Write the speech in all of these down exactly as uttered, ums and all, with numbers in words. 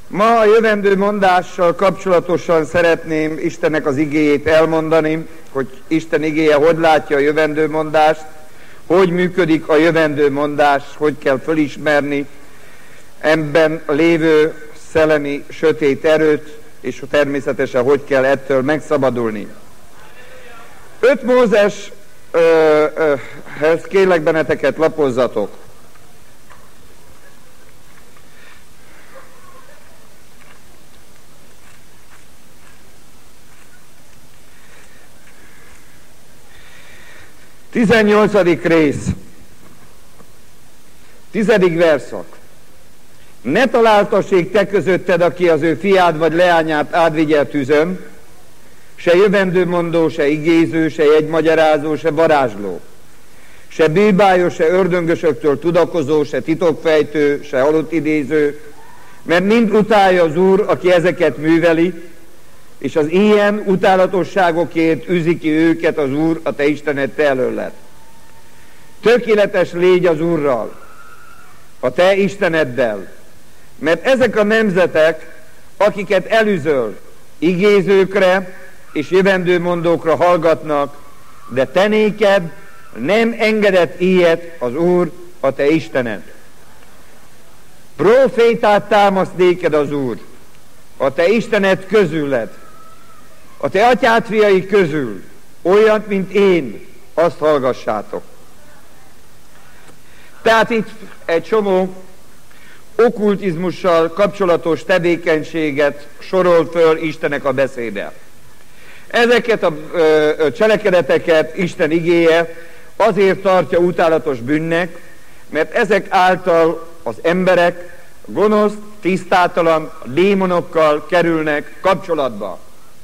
Ma a jövendő mondással kapcsolatosan szeretném Istennek az igéjét elmondani, hogy Isten igéje hogy látja a jövendő mondást, hogy működik a jövendő mondás, hogy kell fölismerni ebben lévő szellemi sötét erőt, és természetesen hogy kell ettől megszabadulni. Öt Mózeshez kérlek benneteket, lapozzatok. tizennyolcadik rész, tizedik verszak. Ne találtassék te közötted, aki az ő fiát vagy leányát átvigye a tüzön, se jövendőmondó, se igéző, se jegymagyarázó, se varázsló, se bűbályos, se ördöngösöktől tudakozó, se titokfejtő, se halott idéző, mert mind utálja az Úr, aki ezeket műveli, és az ilyen utálatosságokért üzi ki őket az Úr, a te Istened te előled. Tökéletes légy az Úrral, a te Isteneddel, mert ezek a nemzetek, akiket elűzöl, igézőkre és jövendőmondókra hallgatnak, de te néked nem engedett ilyet az Úr, a te Istened. Profétát támaszt néked az Úr, a te Istened közüled, a te atyád fiai közül, olyat, mint én, azt hallgassátok. Tehát itt egy csomó okkultizmussal kapcsolatos tevékenységet sorol föl Istennek a beszéde. Ezeket a ö, cselekedeteket Isten igéje azért tartja utálatos bűnnek, mert ezek által az emberek gonosz, tisztátalan démonokkal kerülnek kapcsolatba.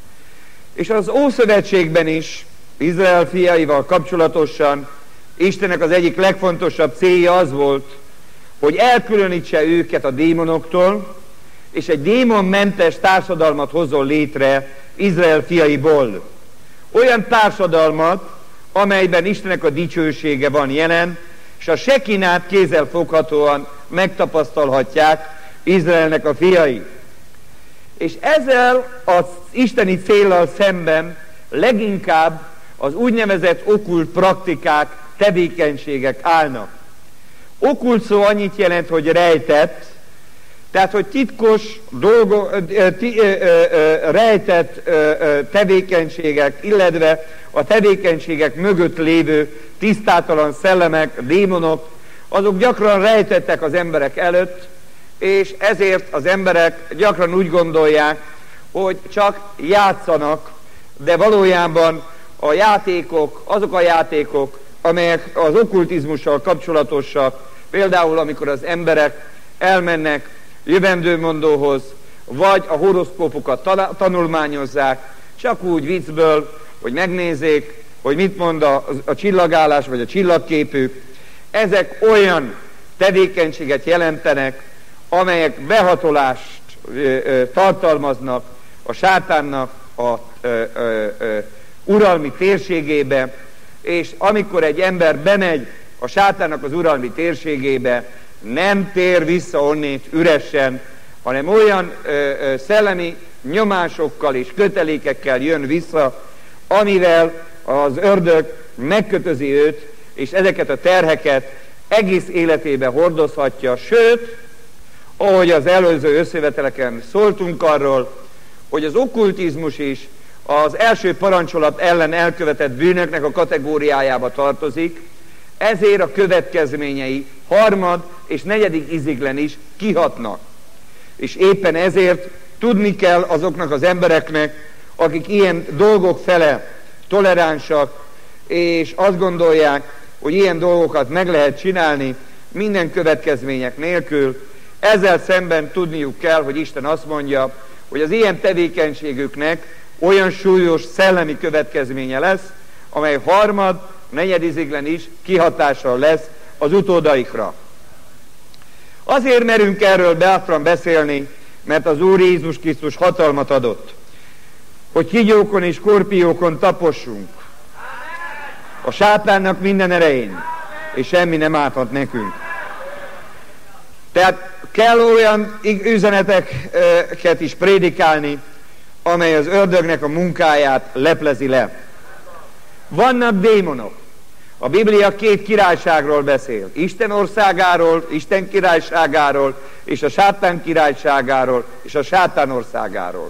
És az Ószövetségben is, Izrael fiaival kapcsolatosan Istennek az egyik legfontosabb célja az volt, hogy elkülönítse őket a démonoktól, és egy démonmentes társadalmat hozzon létre Izrael fiaiból. Olyan társadalmat, amelyben Istennek a dicsősége van jelen, és a sekinát kézzelfoghatóan megtapasztalhatják Izraelnek a fiai. És ezzel az isteni céllal szemben leginkább az úgynevezett okkult praktikák, tevékenységek állnak. Okkult szó annyit jelent, hogy rejtett, tehát, hogy titkos, dolgo, t, rejtett tevékenységek, illetve a tevékenységek mögött lévő tisztátalan szellemek, démonok, azok gyakran rejtettek az emberek előtt, és ezért az emberek gyakran úgy gondolják, hogy csak játszanak, de valójában a játékok, azok a játékok, amelyek az okkultizmussal kapcsolatosak, például amikor az emberek elmennek jövendőmondóhoz, vagy a horoszkópokat tanulmányozzák, csak úgy viccből, hogy megnézzék, hogy mit mond a, a csillagállás, vagy a csillagképük. Ezek olyan tevékenységet jelentenek, amelyek behatolást ö, ö, tartalmaznak a sátánnak a ö, ö, ö, uralmi térségébe, és amikor egy ember bemegy a sátánnak az uralmi térségébe, nem tér vissza onnét üresen, hanem olyan ö, ö, szellemi nyomásokkal és kötelékekkel jön vissza, amivel az ördög megkötözi őt, és ezeket a terheket egész életében hordozhatja, sőt, ahogy az előző összeveteleken szóltunk arról, hogy az okkultizmus is az első parancsolat ellen elkövetett bűnöknek a kategóriájába tartozik, ezért a következményei harmad és negyedik íziglen is kihatnak. És éppen ezért tudni kell azoknak az embereknek, akik ilyen dolgok fele toleránsak, és azt gondolják, hogy ilyen dolgokat meg lehet csinálni minden következmények nélkül, ezzel szemben tudniuk kell, hogy Isten azt mondja, hogy az ilyen tevékenységüknek olyan súlyos szellemi következménye lesz, amely harmad, negyediziglen is kihatással lesz az utódaikra. Azért merünk erről bátran beszélni, mert az Úr Jézus Krisztus hatalmat adott, hogy kígyókon és skorpiókon tapossunk, a sátánnak minden erején, és semmi nem áthat nekünk. Tehát Kell olyan üzeneteket is prédikálni, amely az ördögnek a munkáját leplezi le. Vannak démonok. A Biblia két királyságról beszél. Isten országáról, Isten királyságáról, és a sátán királyságáról, és a sátán országáról.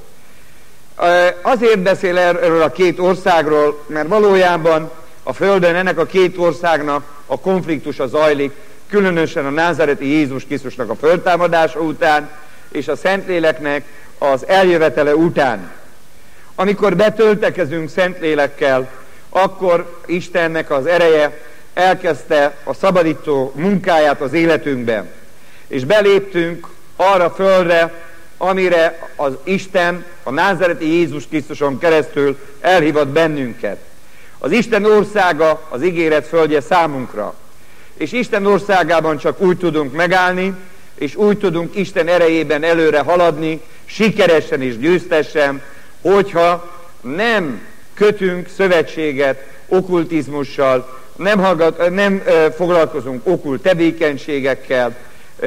Azért beszél erről a két országról, mert valójában a Földön ennek a két országnak a konfliktusa zajlik, különösen a názáreti Jézus Krisztusnak a föltámadása után, és a Szentléleknek az eljövetele után. Amikor betöltekezünk Szentlélekkel, akkor Istennek az ereje elkezdte a szabadító munkáját az életünkben. És beléptünk arra földre, amire az Isten a názáreti Jézus Krisztuson keresztül elhívott bennünket. Az Isten országa az ígéret földje számunkra. És Isten országában csak úgy tudunk megállni, és úgy tudunk Isten erejében előre haladni, sikeresen és győztesen, hogyha nem kötünk szövetséget okkultizmussal, nem, hallgat, nem ö, foglalkozunk okkult tevékenységekkel, ö,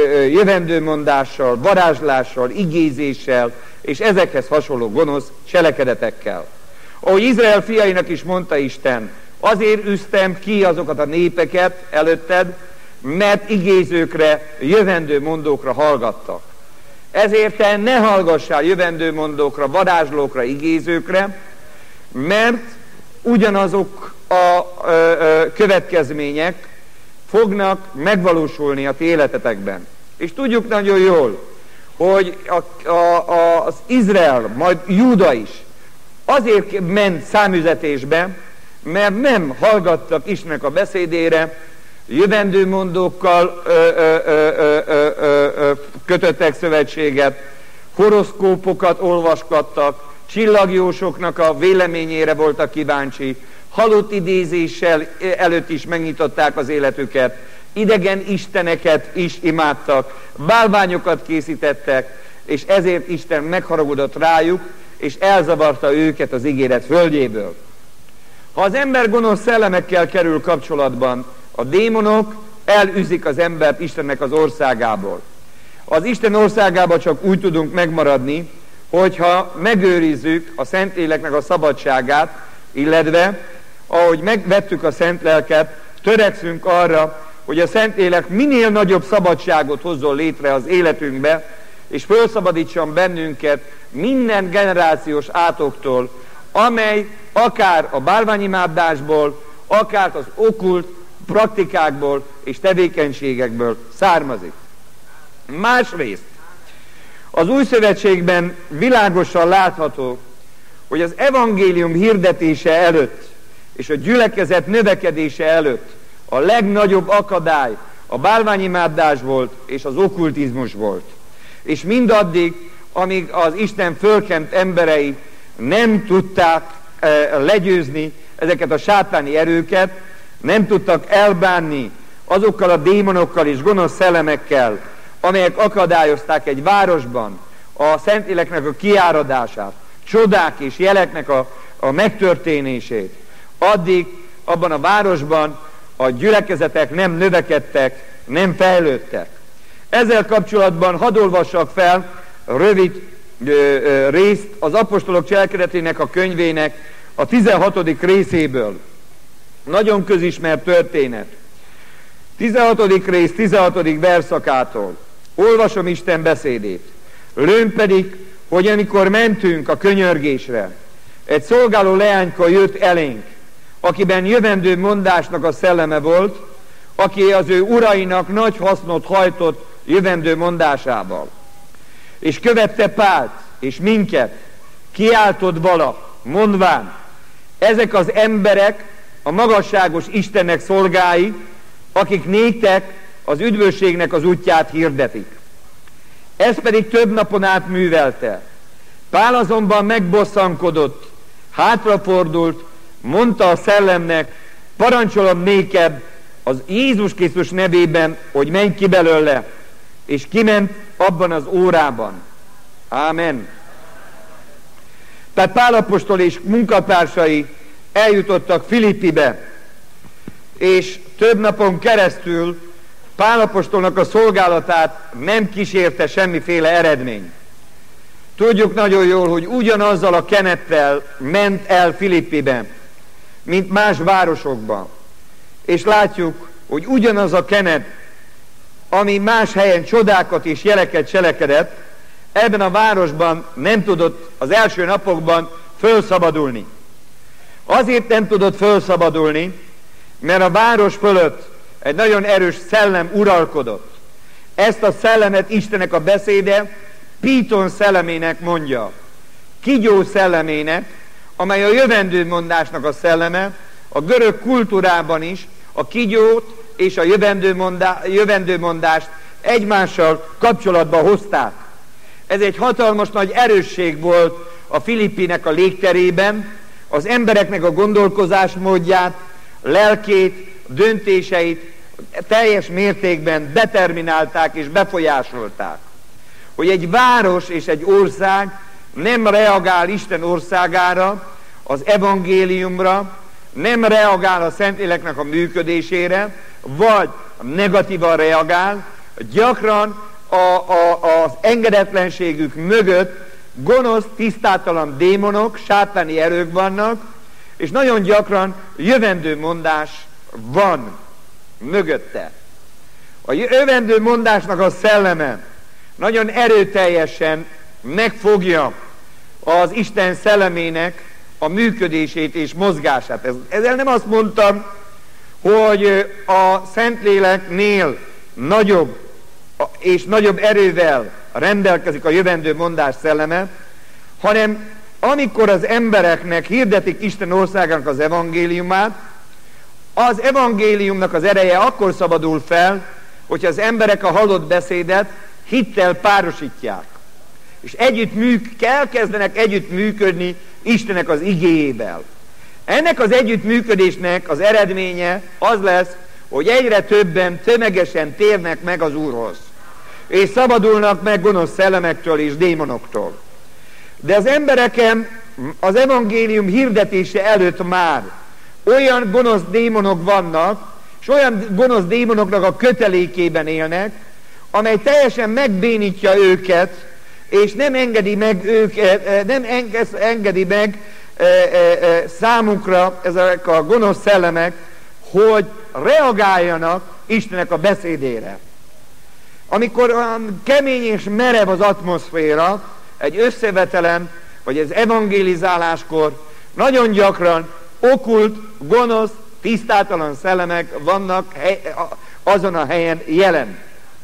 jövendőmondással, varázslással, igézéssel, és ezekhez hasonló gonosz cselekedetekkel. Ahogy Izrael fiainak is mondta Isten, azért üztem ki azokat a népeket előtted, mert igézőkre, jövendőmondókra hallgattak. Ezért te ne hallgassál jövendőmondókra, varázslókra, igézőkre, mert ugyanazok a ö, ö, következmények fognak megvalósulni a ti életetekben. És tudjuk nagyon jól, hogy a, a, a, az Izrael, majd Júda is azért ment számüzetésbe, mert nem hallgattak Istennek a beszédére, jövendőmondókkal ö, ö, ö, ö, ö, ö, kötöttek szövetséget, horoszkópokat olvaskattak, csillagjósoknak a véleményére voltak kíváncsi, halott idézéssel előtt is megnyitották az életüket, idegen isteneket is imádtak, bálványokat készítettek, és ezért Isten megharagudott rájuk, és elzavarta őket az ígéret földjéből. Ha az ember gonosz szellemekkel kerül kapcsolatban, a démonok elűzik az embert Istennek az országából. Az Isten országába csak úgy tudunk megmaradni, hogyha megőrizzük a Szentléleknek a szabadságát, illetve, ahogy megvettük a Szent Lelket, törekszünk arra, hogy a Szentlélek minél nagyobb szabadságot hozzon létre az életünkbe, és felszabadítson bennünket minden generációs átoktól, amely akár a bálványimádásból, akár az okkult praktikákból és tevékenységekből származik. Másrészt, az Új Szövetségben világosan látható, hogy az evangélium hirdetése előtt és a gyülekezet növekedése előtt a legnagyobb akadály a bálványimádás volt és az okkultizmus volt. És mindaddig, amíg az Isten fölkent emberei nem tudták e, legyőzni ezeket a sátáni erőket, nem tudtak elbánni azokkal a démonokkal és gonosz szellemekkel, amelyek akadályozták egy városban a Szentléleknek a kiáradását, csodák és jeleknek a, a megtörténését, addig abban a városban a gyülekezetek nem növekedtek, nem fejlődtek. Ezzel kapcsolatban hadd olvassak fel rövid ö, ö, részt az apostolok cselekedetének a könyvének a tizenhatodik részéből. Nagyon közismert történet. tizenhatodik rész, tizenhatodik verszakától. Olvasom Isten beszédét. Lőn pedig, hogy amikor mentünk a könyörgésre, egy szolgáló leányka jött elénk, akiben jövendő mondásnak a szelleme volt, aki az ő urainak nagy hasznot hajtott jövendő mondásával. És követte Pált és minket, kiáltott vala, mondván, ezek az emberek a magasságos Istennek szolgái, akik néktek az üdvösségnek az útját hirdetik. Ez pedig több napon át művelte. Pál azonban megbosszankodott, hátrafordult, mondta a szellemnek, parancsolom néked az Jézus Krisztus nevében, hogy menj ki belőle, és kiment abban az órában. Ámen. Tehát Pál apostol és munkatársai eljutottak Filippibe, és több napon keresztül Pál apostolnak a szolgálatát nem kísérte semmiféle eredmény. Tudjuk nagyon jól, hogy ugyanazzal a kenettel ment el Filippibe, mint más városokban. És látjuk, hogy ugyanaz a kenet, ami más helyen csodákat és jeleket cselekedett, ebben a városban nem tudott az első napokban fölszabadulni. Azért nem tudott fölszabadulni, mert a város fölött egy nagyon erős szellem uralkodott. Ezt a szellemet Istennek a beszéde Píton szellemének mondja. Kígyó szellemének, amely a jövendőmondásnak a szelleme. A görög kultúrában is a kígyót és a jövendőmondá, jövendőmondást egymással kapcsolatba hozták. Ez egy hatalmas nagy erősség volt a Filippinek a légterében, az embereknek a gondolkozásmódját, lelkét, döntéseit teljes mértékben determinálták és befolyásolták. Hogy egy város és egy ország nem reagál Isten országára, az evangéliumra, nem reagál a Szentléleknek a működésére, vagy negatívan reagál, gyakran a, a, az engedetlenségük mögött gonosz, tisztátalan démonok, sátáni erők vannak, és nagyon gyakran jövendőmondás van mögötte. A jövendőmondásnak a szelleme nagyon erőteljesen megfogja az Isten szellemének a működését és mozgását. Ezzel nem azt mondtam, hogy a Szentléleknél nagyobb és nagyobb erővel rendelkezik a jövendőmondás szelleme, hanem amikor az embereknek hirdetik Isten országának az evangéliumát, az evangéliumnak az ereje akkor szabadul fel, hogyha az emberek a hallott beszédet hittel párosítják. És együtt műk, elkezdenek együtt működni Istennek az igéjével. Ennek az együttműködésnek az eredménye az lesz, hogy egyre többen tömegesen térnek meg az Úrhoz, és szabadulnak meg gonosz szellemektől és démonoktól. De az embereken az evangélium hirdetése előtt már olyan gonosz démonok vannak, és olyan gonosz démonoknak a kötelékében élnek, amely teljesen megbénítja őket, és nem engedi meg őket, nem engedi meg e, e, e, számukra ezek a gonosz szellemek, hogy reagáljanak Istennek a beszédére. Amikor olyan kemény és merev az atmoszféra, egy összevetelen, vagy az evangélizáláskor nagyon gyakran okult, gonosz, tisztátalan szellemek vannak azon a helyen jelen.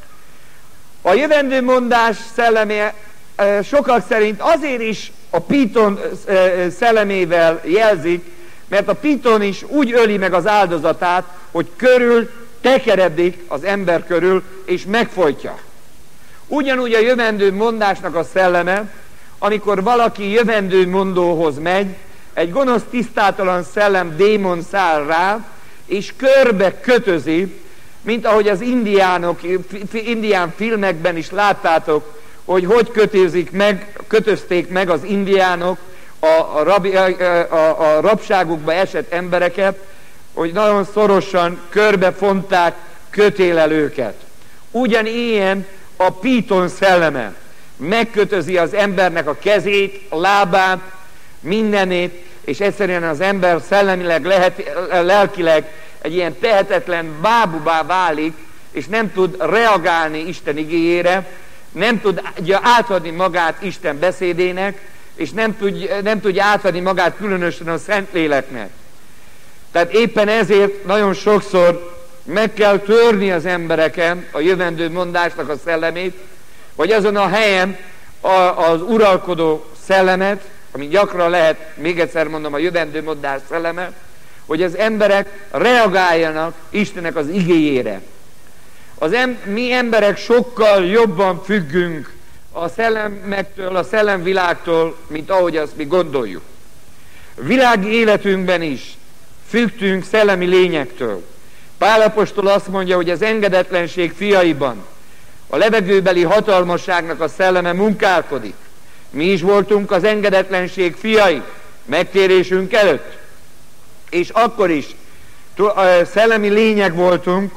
A jövendőmondás szelleme sokak szerint azért is a Píton szellemével jelzik, mert a Píton is úgy öli meg az áldozatát, hogy körül tekeredik az ember körül, és megfojtja. Ugyanúgy a jövendőmondásnak a szelleme, amikor valaki jövendőmondóhoz megy, egy gonosz, tisztátalan szellem, démon száll rá, és körbe kötözi, mint ahogy az indiánok, indián filmekben is láttátok, hogy hogy kötözik meg, kötözték meg az indiánok a, a, rab, a, a rabságukba esett embereket, hogy nagyon szorosan körbefonták kötélel őket. Ugyanilyen a Píton szelleme megkötözi az embernek a kezét, a lábát, mindenét, és egyszerűen az ember szellemileg, lehet, lelkileg egy ilyen tehetetlen bábubá válik, és nem tud reagálni Isten igéjére, nem tudja átadni magát Isten beszédének, és nem tudja, nem tudja átadni magát különösen a Szentléleknek. Tehát éppen ezért nagyon sokszor meg kell törni az embereken a jövendőmondásnak a szellemét, vagy azon a helyen a, az uralkodó szellemet, ami gyakran lehet, még egyszer mondom, a jövendőmondás szelleme, hogy az emberek reagáljanak Istennek az igéjére. Az em, mi emberek sokkal jobban függünk a szellemektől, a szellemvilágtól, mint ahogy azt mi gondoljuk. Világi életünkben is függtünk szellemi lényektől. Pál apostol azt mondja, hogy az engedetlenség fiaiban a levegőbeli hatalmasságnak a szelleme munkálkodik. Mi is voltunk az engedetlenség fiai megtérésünk előtt. És akkor is szellemi lények voltunk,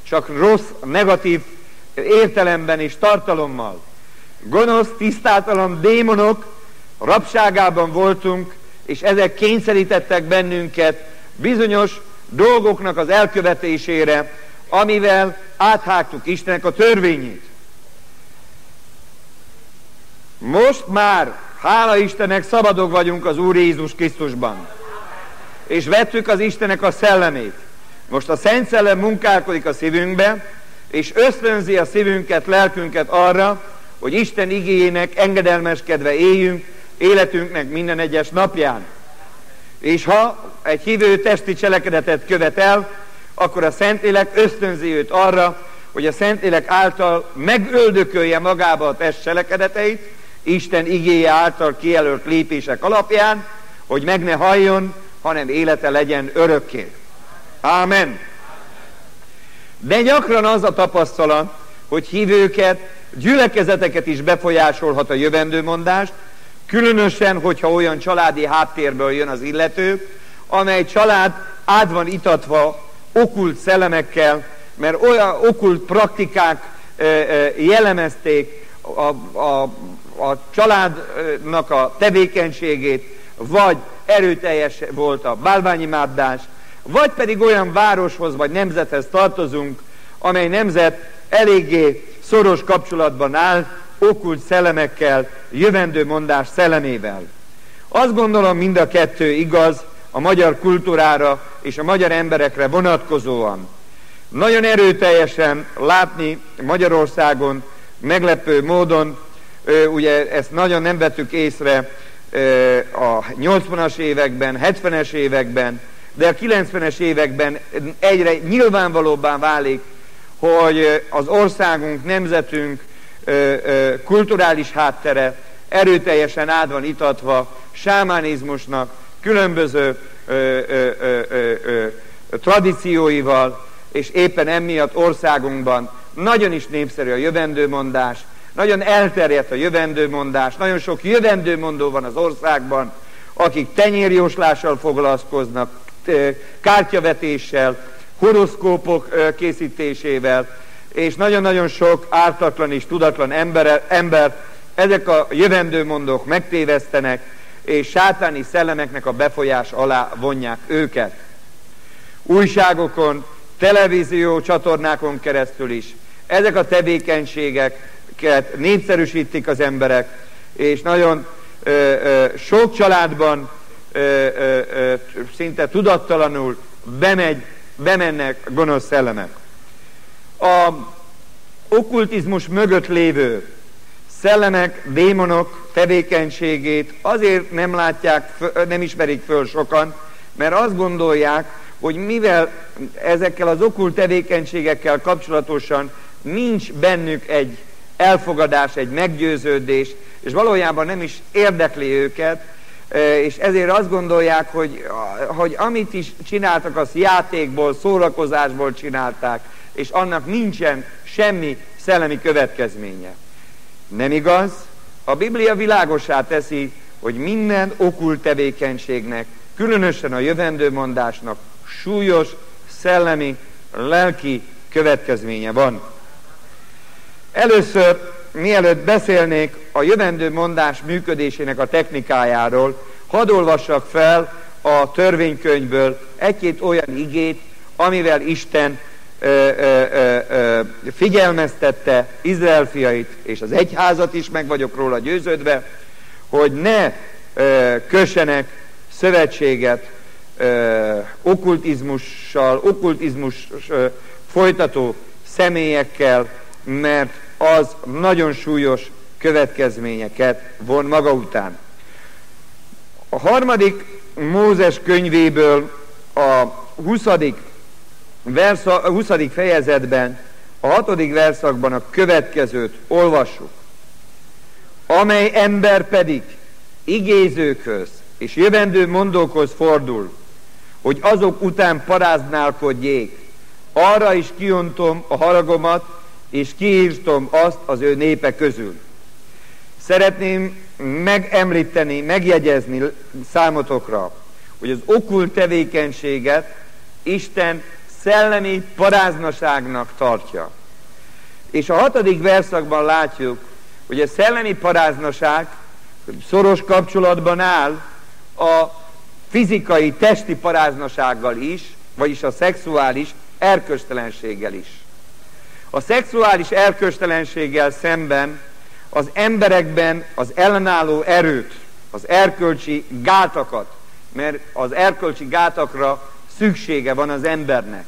csak rossz, negatív értelemben és tartalommal. Gonosz, tisztátalan démonok rabságában voltunk, és ezek kényszerítettek bennünket bizonyos dolgoknak az elkövetésére, amivel áthágtuk Istennek a törvényét. Most már, hála Istennek, szabadok vagyunk az Úr Jézus Krisztusban. És vettük az Istennek a szellemét. Most a Szent Szellem munkálkodik a szívünkbe, és ösztönzi a szívünket, lelkünket arra, hogy Isten igéjének engedelmeskedve éljünk életünknek minden egyes napján. És ha egy hívő testi cselekedetet követ el, akkor a Szentlélek ösztönzi őt arra, hogy a Szentlélek által megöldökölje magába a test cselekedeteit, Isten igéje által kijelölt lépések alapján, hogy meg ne halljon, hanem élete legyen örökké. Ámen. De gyakran az a tapasztalat, hogy hívőket, gyülekezeteket is befolyásolhat a jövendőmondást, különösen, hogyha olyan családi háttérből jön az illető, amely család át van itatva okkult szellemekkel, mert olyan okkult praktikák e, e, jellemezték a, a, a családnak a tevékenységét, vagy erőteljes volt a bálványimádás, vagy pedig olyan városhoz vagy nemzethez tartozunk, amely nemzet eléggé szoros kapcsolatban áll okkult szellemekkel, jövendőmondás szellemével. Azt gondolom, mind a kettő igaz a magyar kultúrára és a magyar emberekre vonatkozóan. Nagyon erőteljesen látni Magyarországon meglepő módon, ugye ezt nagyon nem vettük észre a nyolcvanas években, hetvenes években, de a kilencvenes években egyre nyilvánvalóbbá válik, hogy az országunk, nemzetünk kulturális háttere erőteljesen át van itatva sámánizmusnak, különböző ö, ö, ö, ö, ö, tradícióival, és éppen emiatt országunkban nagyon is népszerű a jövendőmondás, nagyon elterjedt a jövendőmondás, nagyon sok jövendőmondó van az országban, akik tenyérjóslással foglalkoznak, kártyavetéssel, horoszkópok készítésével, és nagyon-nagyon sok ártatlan és tudatlan ember, ember ezek a jövendőmondók megtévesztenek, és sátáni szellemeknek a befolyás alá vonják őket. Újságokon, televízió csatornákon keresztül is ezek a tevékenységeket népszerűsítik az emberek, és nagyon ö, ö, sok családban ö, ö, ö, szinte tudattalanul bemegy, bemennek gonosz szellemek. A okkultizmus mögött lévő szellemek, démonok tevékenységét azért nem látják, nem ismerik föl sokan, mert azt gondolják, hogy mivel ezekkel az okkult tevékenységekkel kapcsolatosan nincs bennük egy elfogadás, egy meggyőződés, és valójában nem is érdekli őket, és ezért azt gondolják, hogy, hogy amit is csináltak, azt játékból, szórakozásból csinálták, és annak nincsen semmi szellemi következménye. Nem igaz? A Biblia világossá teszi, hogy minden okkult tevékenységnek, különösen a jövendőmondásnak súlyos szellemi, lelki következménye van. Először, mielőtt beszélnék a jövendőmondás működésének a technikájáról, hadd olvassak fel a törvénykönyvből egy-két olyan igét, amivel Isten ö, ö, ö, ö, figyelmeztette Izrael fiait, és az egyházat is, meg vagyok róla győződve, hogy ne ö, kössenek szövetséget ö, okkultizmussal, okkultizmus ö, folytató személyekkel, mert az nagyon súlyos következményeket von maga után. A harmadik Mózes könyvéből a huszadik, versza, a huszadik fejezetben, a hatodik verszakban a következőt olvassuk. Amely ember pedig igézőkhöz és jövendő mondókhoz fordul, hogy azok után paráználkodjék, arra is kiontom a haragomat, és kiírtom azt az ő népe közül. Szeretném megemlíteni, megjegyezni számotokra, hogy az okkult tevékenységet Isten szellemi paráznaságnak tartja. És a hatodik verszakban látjuk, hogy a szellemi paráznaság szoros kapcsolatban áll a fizikai, testi paráznasággal is, vagyis a szexuális erkölcstelenséggel is. A szexuális erkölcstelenséggel szemben az emberekben az ellenálló erőt, az erkölcsi gátakat, mert az erkölcsi gátakra szüksége van az embernek.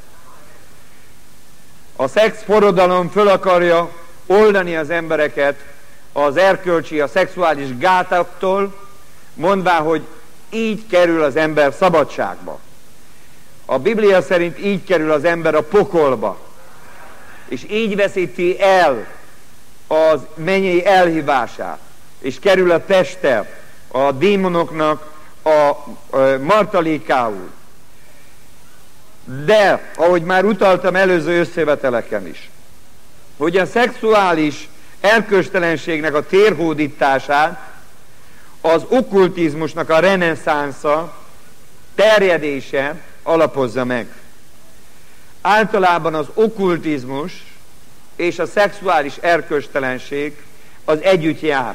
A szexforradalom föl akarja oldani az embereket az erkölcsi, a szexuális gátaktól, mondván, hogy így kerül az ember szabadságba. A Biblia szerint így kerül az ember a pokolba, és így veszíti el az mennyei elhívását, és kerül a testtel, a démonoknak a martalékául. De, ahogy már utaltam előző összeveteleken is, hogy a szexuális erkölcstelenségnek a térhódítását az okkultizmusnak a reneszánsza, terjedése alapozza meg. Általában az okkultizmus és a szexuális erkölcstelenség az együtt jár.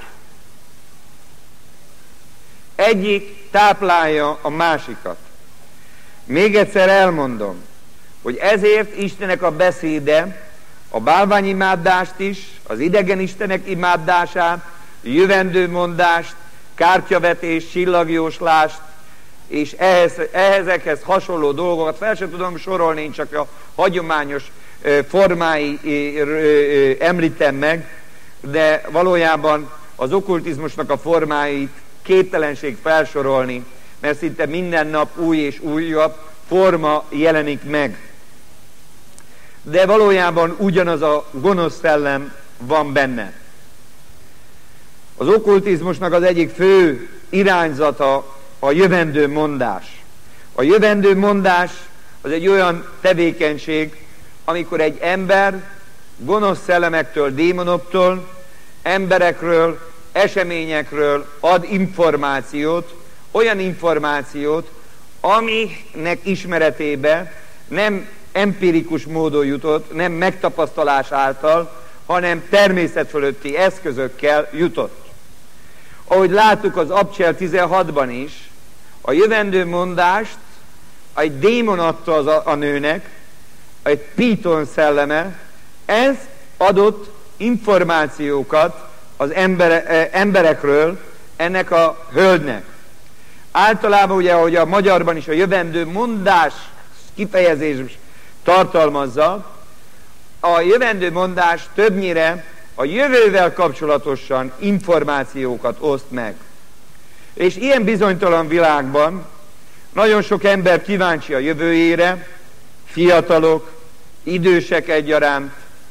Egyik táplálja a másikat. Még egyszer elmondom, hogy ezért Istennek a beszéde a bálványimádást is, az idegen istenek imádását, jövendőmondást, kártyavetést, csillagjóslást, és ehhez, ehhezekhez hasonló dolgokat fel sem tudom sorolni, én csak a hagyományos formái említem meg, de valójában az okkultizmusnak a formáit képtelenség felsorolni, mert szinte minden nap új és újabb forma jelenik meg. De valójában ugyanaz a gonosz szellem van benne. Az okkultizmusnak az egyik fő irányzata a jövendőmondás. A jövendőmondás az egy olyan tevékenység, amikor egy ember gonosz szellemektől, démonoktól, emberekről, eseményekről ad információt, olyan információt, aminek ismeretébe nem empirikus módon jutott, nem megtapasztalás által, hanem természet fölötti eszközökkel jutott. Ahogy láttuk az Abcsel tizenhatban is, a jövendőmondást egy démon adta az a, a nőnek, egy Píton szelleme, ez adott információkat az embere, emberekről ennek a hölgynek. Általában ugye, ahogy a magyarban is a jövendőmondás kifejezés tartalmazza, a jövendőmondás többnyire a jövővel kapcsolatosan információkat oszt meg. És ilyen bizonytalan világban nagyon sok ember kíváncsi a jövőjére, fiatalok, idősek egyaránt,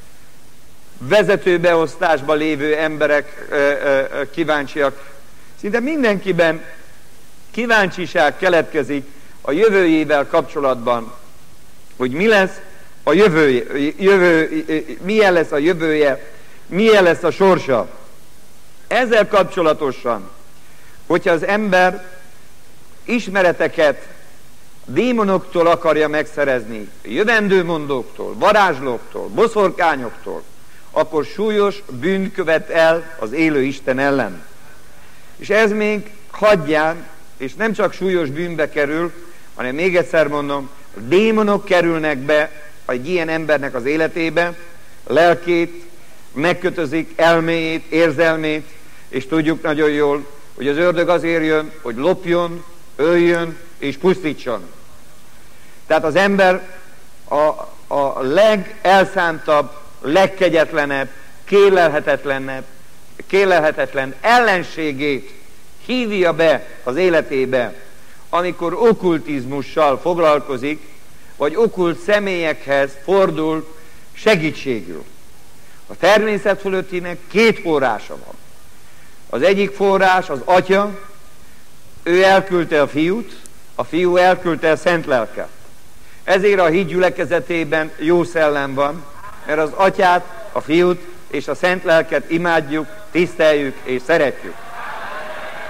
vezetőbeosztásban lévő emberek ö, ö, ö, kíváncsiak. Szinte mindenkiben kíváncsiság keletkezik a jövőjével kapcsolatban, hogy mi lesz a jövője, jövő, milyen lesz a jövője, milyen lesz a sorsa. Ezzel kapcsolatosan, hogyha az ember ismereteket démonoktól akarja megszerezni, jövendőmondóktól, varázslóktól, boszorkányoktól, akkor súlyos bűnt követ el az élő Isten ellen. És ez még hagyján, és nem csak súlyos bűnbe kerül, hanem még egyszer mondom, a démonok kerülnek be egy ilyen embernek az életébe, lelkét, megkötözik, elméjét, érzelmét, és tudjuk nagyon jól, hogy az ördög azért jön, hogy lopjon, öljön és pusztítson. Tehát az ember a, a legelszántabb, legkegyetlenebb, kérlelhetetlenebb, kérlelhetetlen ellenségét hívja be az életébe, amikor okkultizmussal foglalkozik, vagy okkult személyekhez fordul segítségül. A természet fölöttinek két forrása van. Az egyik forrás az Atya, ő elküldte a Fiút, a Fiú elküldte a Szent Lelket. Ezért a híd gyülekezetében jó szellem van, mert az Atyát, a Fiút és a Szent Lelket imádjuk, tiszteljük és szeretjük.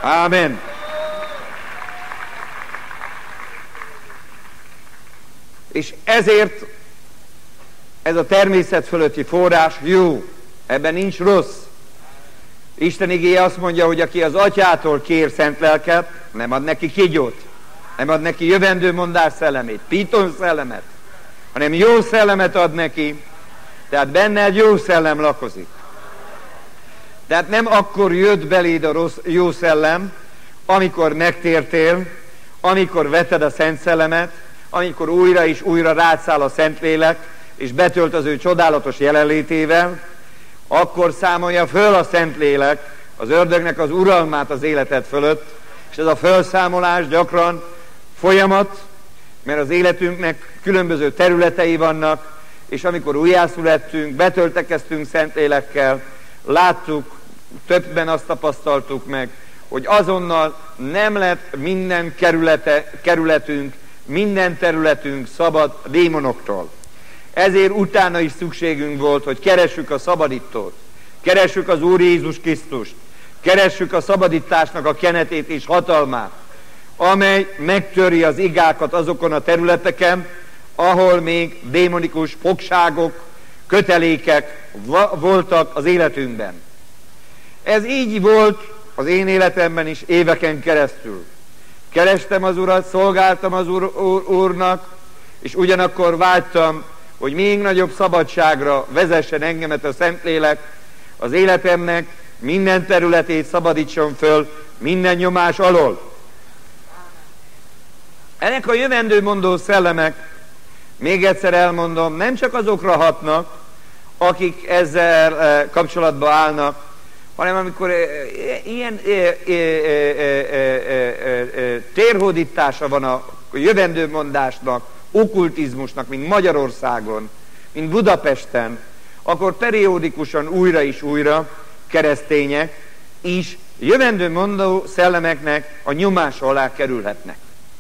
Ámen. És ezért ez a természet fölötti forrás jó, ebben nincs rossz. Isten igéje azt mondja, hogy aki az atyától kér szent lelket, nem ad neki kígyót, nem ad neki jövendőmondás szellemét, Piton szellemet, hanem jó szellemet ad neki, tehát benne egy jó szellem lakozik. Tehát nem akkor jött beléd a rossz, jó szellem, amikor megtértél, amikor veted a Szent Szellemet, amikor újra és újra rátszáll a Szentlélek, és betölt az ő csodálatos jelenlétével, akkor számolja föl a Szentlélek az ördögnek az uralmát az életed fölött, és ez a felszámolás gyakran folyamat, mert az életünknek különböző területei vannak, és amikor újjászülettünk, betöltekeztünk Szentlélekkel, láttuk, többen azt tapasztaltuk meg, hogy azonnal nem lett minden kerülete, kerületünk, minden területünk szabad démonoktól. Ezért utána is szükségünk volt, hogy keressük a szabadítót, keressük az Úr Jézus Krisztust, keressük a szabadításnak a kenetét és hatalmát, amely megtöri az igákat azokon a területeken, ahol még démonikus fogságok, kötelékek voltak az életünkben. Ez így volt az én életemben is éveken keresztül. Kerestem az Urat, szolgáltam az úr, úr, Úrnak, és ugyanakkor vágytam, hogy még nagyobb szabadságra vezessen engemet a Szentlélek, az életemnek minden területét szabadítson föl minden nyomás alól. Ennek a jövendőmondó szellemek, még egyszer elmondom, nem csak azokra hatnak, akik ezzel kapcsolatba állnak, hanem amikor ilyen térhódítása van a jövendőmondásnak, okkultizmusnak, mint Magyarországon, mint Budapesten, akkor periódikusan újra és újra keresztények is jövendőmondó szellemeknek a nyomás alá kerülhetnek.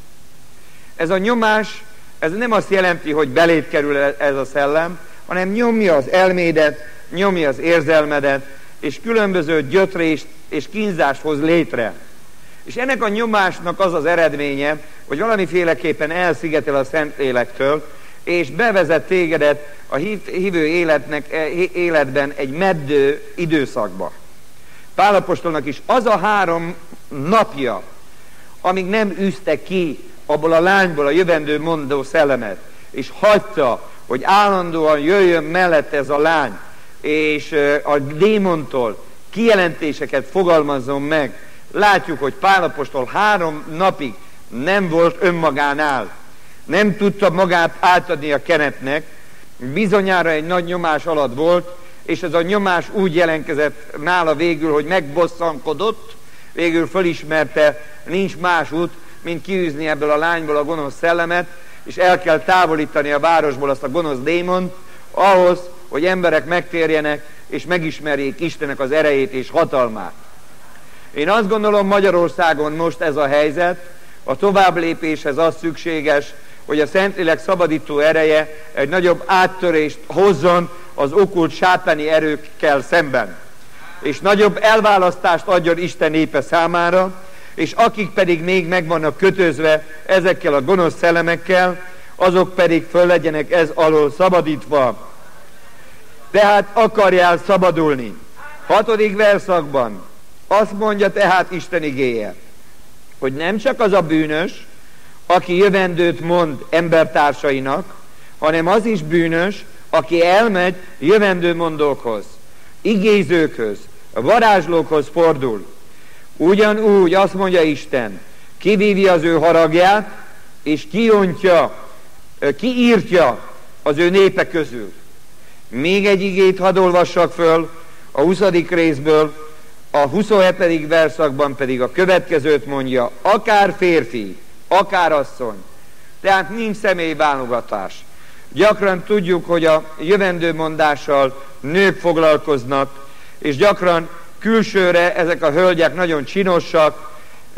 Ez a nyomás, ez nem azt jelenti, hogy beléd kerül ez a szellem, hanem nyomja az elmédet, nyomja az érzelmedet, és különböző gyötrést és kínzást hoz létre. És ennek a nyomásnak az az eredménye, hogy valamiféleképpen elszigetel a Szentlélektől, és bevezet tégedet a hívő életnek, életben egy meddő időszakba. Pál apostolnak is az a három napja, amíg nem űzte ki abból a lányból a jövendő mondó szellemet, és hagyta, hogy állandóan jöjjön mellett ez a lány, és a démontól kijelentéseket fogalmazzon meg. Látjuk, hogy Pál apostol három napig nem volt önmagánál, nem tudta magát átadni a kenetnek, bizonyára egy nagy nyomás alatt volt, és ez a nyomás úgy jelentkezett nála végül, hogy megbosszankodott, végül fölismerte, nincs más út, mint kiűzni ebből a lányból a gonosz szellemet, és el kell távolítani a városból azt a gonosz démont, ahhoz, hogy emberek megtérjenek, és megismerjék Istennek az erejét és hatalmát. Én azt gondolom, Magyarországon most ez a helyzet, a továbblépéshez az szükséges, hogy a Szentlélek szabadító ereje egy nagyobb áttörést hozzon az okkult sátáni erőkkel szemben. És nagyobb elválasztást adjon Isten népe számára, és akik pedig még meg vannak kötözve ezekkel a gonosz szellemekkel, azok pedig föl legyenek ez alól szabadítva. Tehát akarjál szabadulni. Hatodik verszakban azt mondja tehát Isten igéje, hogy nem csak az a bűnös, aki jövendőt mond embertársainak, hanem az is bűnös, aki elmegy jövendőmondókhoz, igézőkhöz, varázslókhoz fordul. Ugyanúgy azt mondja Isten, kivívja az ő haragját, és kiontja, kiírtja az ő népe közül. Még egy igét hadd olvassak föl a huszadik részből, a huszonhetedik verszakban pedig a következőt mondja, akár férfi, akár asszony, tehát nincs személyválogatás. Gyakran tudjuk, hogy a jövendőmondással nők foglalkoznak, és gyakran külsőre ezek a hölgyek nagyon csinosak,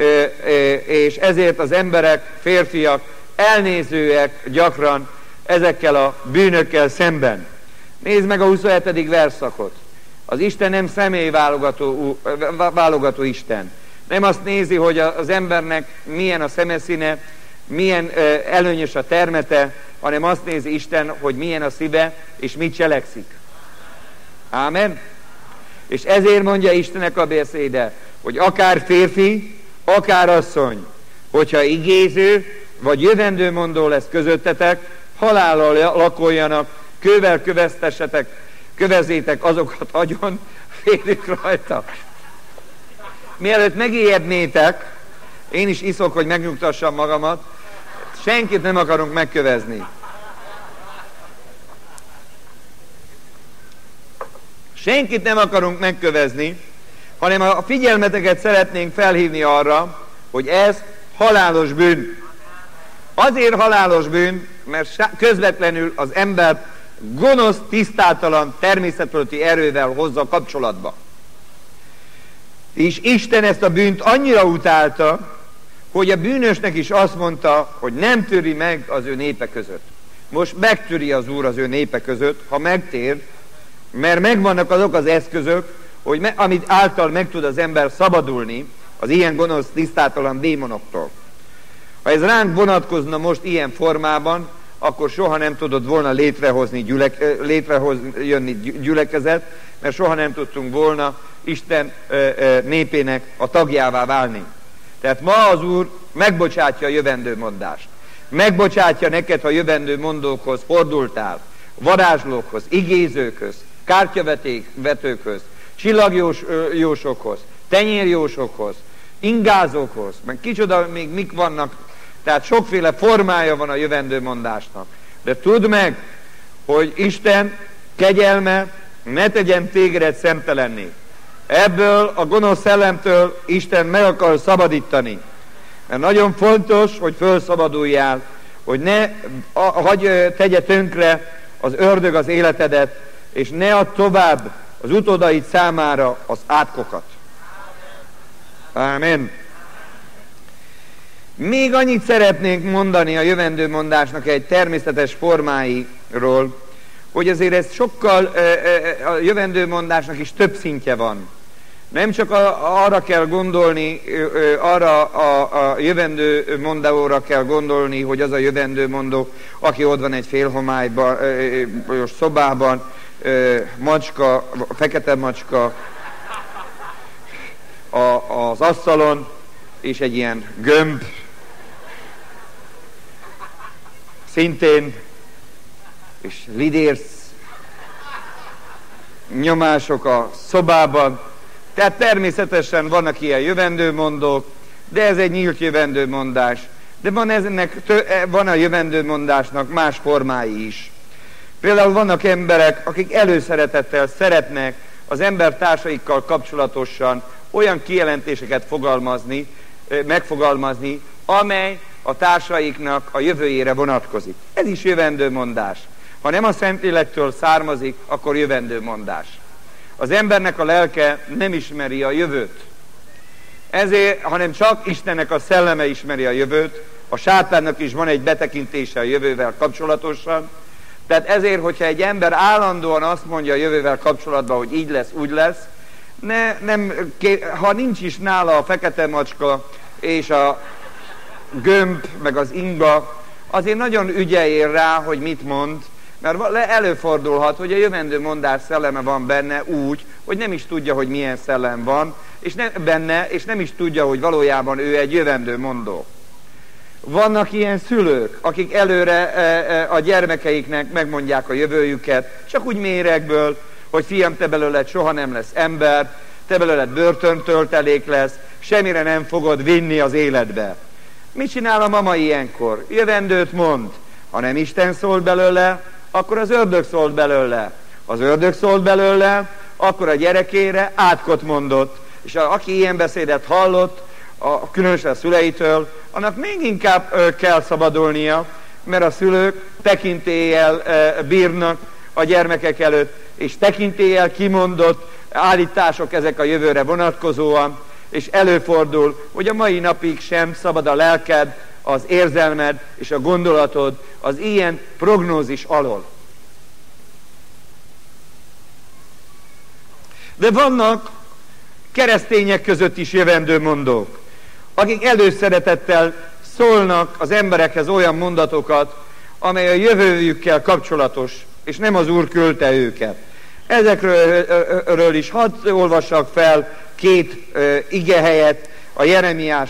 és ezért az emberek, férfiak elnézőek gyakran ezekkel a bűnökkel szemben. Nézd meg a huszonhetedik verszakot. Az Isten nem személyválogató válogató Isten. Nem azt nézi, hogy az embernek milyen a szemeszíne, milyen előnyös a termete, hanem azt nézi Isten, hogy milyen a szíve, és mit cselekszik. Ámen? És ezért mondja Istennek a beszéde, hogy akár férfi, akár asszony, hogyha igéző, vagy jövendőmondó lesz közöttetek, halállal lakoljanak, kővel köveztessetek, kövezzétek azokat agyon, férjük rajta. Mielőtt megijednétek, én is iszok, hogy megnyugtassam magamat, senkit nem akarunk megkövezni. Senkit nem akarunk megkövezni, hanem a figyelmeteket szeretnénk felhívni arra, hogy ez halálos bűn. Azért halálos bűn, mert közvetlenül az ember gonosz, tisztátalan, természetfölötti erővel hozza kapcsolatba. És Isten ezt a bűnt annyira utálta, hogy a bűnösnek is azt mondta, hogy nem töri meg az ő népe között. Most megtöri az Úr az ő népe között, ha megtér, mert megvannak azok az eszközök, hogy me, amit által meg tud az ember szabadulni az ilyen gonosz, tisztátalan démonoktól. Ha ez ránk vonatkozna most ilyen formában, akkor soha nem tudod volna létrehozni, gyülek, létrejönni gyülekezet, mert soha nem tudtunk volna Isten népének a tagjává válni. Tehát ma az Úr megbocsátja a jövendőmondást. Megbocsátja neked, ha jövendőmondókhoz fordultál, varázslókhoz, igézőkhöz, kártyavetőkhöz, csillagjósokhoz, tenyérjósokhoz, ingázókhoz, meg kicsoda még mik vannak, tehát sokféle formája van a jövendőmondásnak. De tudd meg, hogy Isten kegyelme ne tegyen tégedet szemtelenni. Ebből a gonosz szellemtől Isten meg akar szabadítani. Mert nagyon fontos, hogy felszabaduljál, hogy ne hagyj tegye tönkre az ördög az életedet, és ne add tovább az utódaid számára az átkokat. Ámen. Még annyit szeretnénk mondani a jövendőmondásnak egy természetes formáiról, hogy azért ez sokkal, a jövendőmondásnak is több szintje van. Nem csak a, arra kell gondolni, arra a, a jövendőmondóra kell gondolni, hogy az a jövendőmondó, aki ott van egy félhomályban, szobában, macska, fekete macska, a, az asztalon, és egy ilyen gömb, szintén, és lidérc nyomások a szobában. Tehát természetesen vannak ilyen jövendőmondók, de ez egy nyílt jövendőmondás. De van, ennek, van a jövendőmondásnak más formái is. Például vannak emberek, akik előszeretettel szeretnek az embertársaikkal kapcsolatosan olyan kijelentéseket fogalmazni, megfogalmazni, amely a társaiknak a jövőjére vonatkozik. Ez is jövendőmondás. Ha nem a Szentlélektől származik, akkor jövendőmondás. Az embernek a lelke nem ismeri a jövőt. Ezért, hanem csak Istennek a szelleme ismeri a jövőt, a sátánnak is van egy betekintése a jövővel kapcsolatosan. Tehát ezért, hogyha egy ember állandóan azt mondja a jövővel kapcsolatban, hogy így lesz, úgy lesz, ne, nem, ha nincs is nála a fekete macska és a gömb, meg az inga, azért nagyon ügyeljél rá, hogy mit mond, mert előfordulhat, hogy a jövendőmondás szelleme van benne úgy, hogy nem is tudja, hogy milyen szellem van és nem, benne, és nem is tudja, hogy valójában ő egy jövendőmondó. Vannak ilyen szülők, akik előre a gyermekeiknek megmondják a jövőjüket, csak úgy méregből, hogy fiam, te belőled soha nem lesz ember, te belőled börtöntöltelék lesz, semmire nem fogod vinni az életbe. Mit csinál a mama ilyenkor? Jövendőt mond. Ha nem Isten szólt belőle, akkor az ördög szólt belőle. Az ördög szólt belőle, akkor a gyerekére átkot mondott. És a, aki ilyen beszédet hallott, a, különösen a szüleitől, annak még inkább ö, kell szabadulnia, mert a szülők tekintéllyel ö, bírnak a gyermekek előtt, és tekintéllyel kimondott állítások ezek a jövőre vonatkozóan, és előfordul, hogy a mai napig sem szabad a lelked, az érzelmed és a gondolatod az ilyen prognózis alól. De vannak keresztények között is jövendőmondók, akik előszeretettel szólnak az emberekhez olyan mondatokat, amely a jövőjükkel kapcsolatos, és nem az Úr küldte őket. Ezekről is hadd olvassak fel két uh, igehelyet a Jeremiás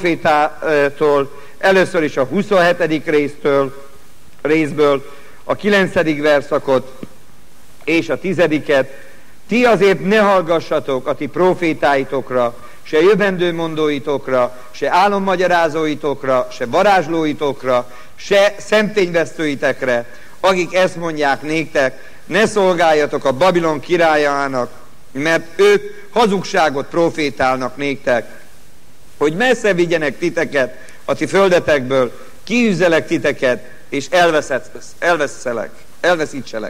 prófétától, először is a huszonhetedik résztől, részből, a kilencedik verszakot és a tizediket. Ti azért ne hallgassatok a ti prófétáitokra, se jövendőmondóitokra, se álommagyarázóitokra, se varázslóitokra, se szemfényvesztőitekre, akik ezt mondják néktek, ne szolgáljatok a Babilon királyának, mert ők hazugságot profétálnak néktek, hogy messze vigyenek titeket a ti földetekből, kiűzzelek titeket, és elveszelek, elveszítselek.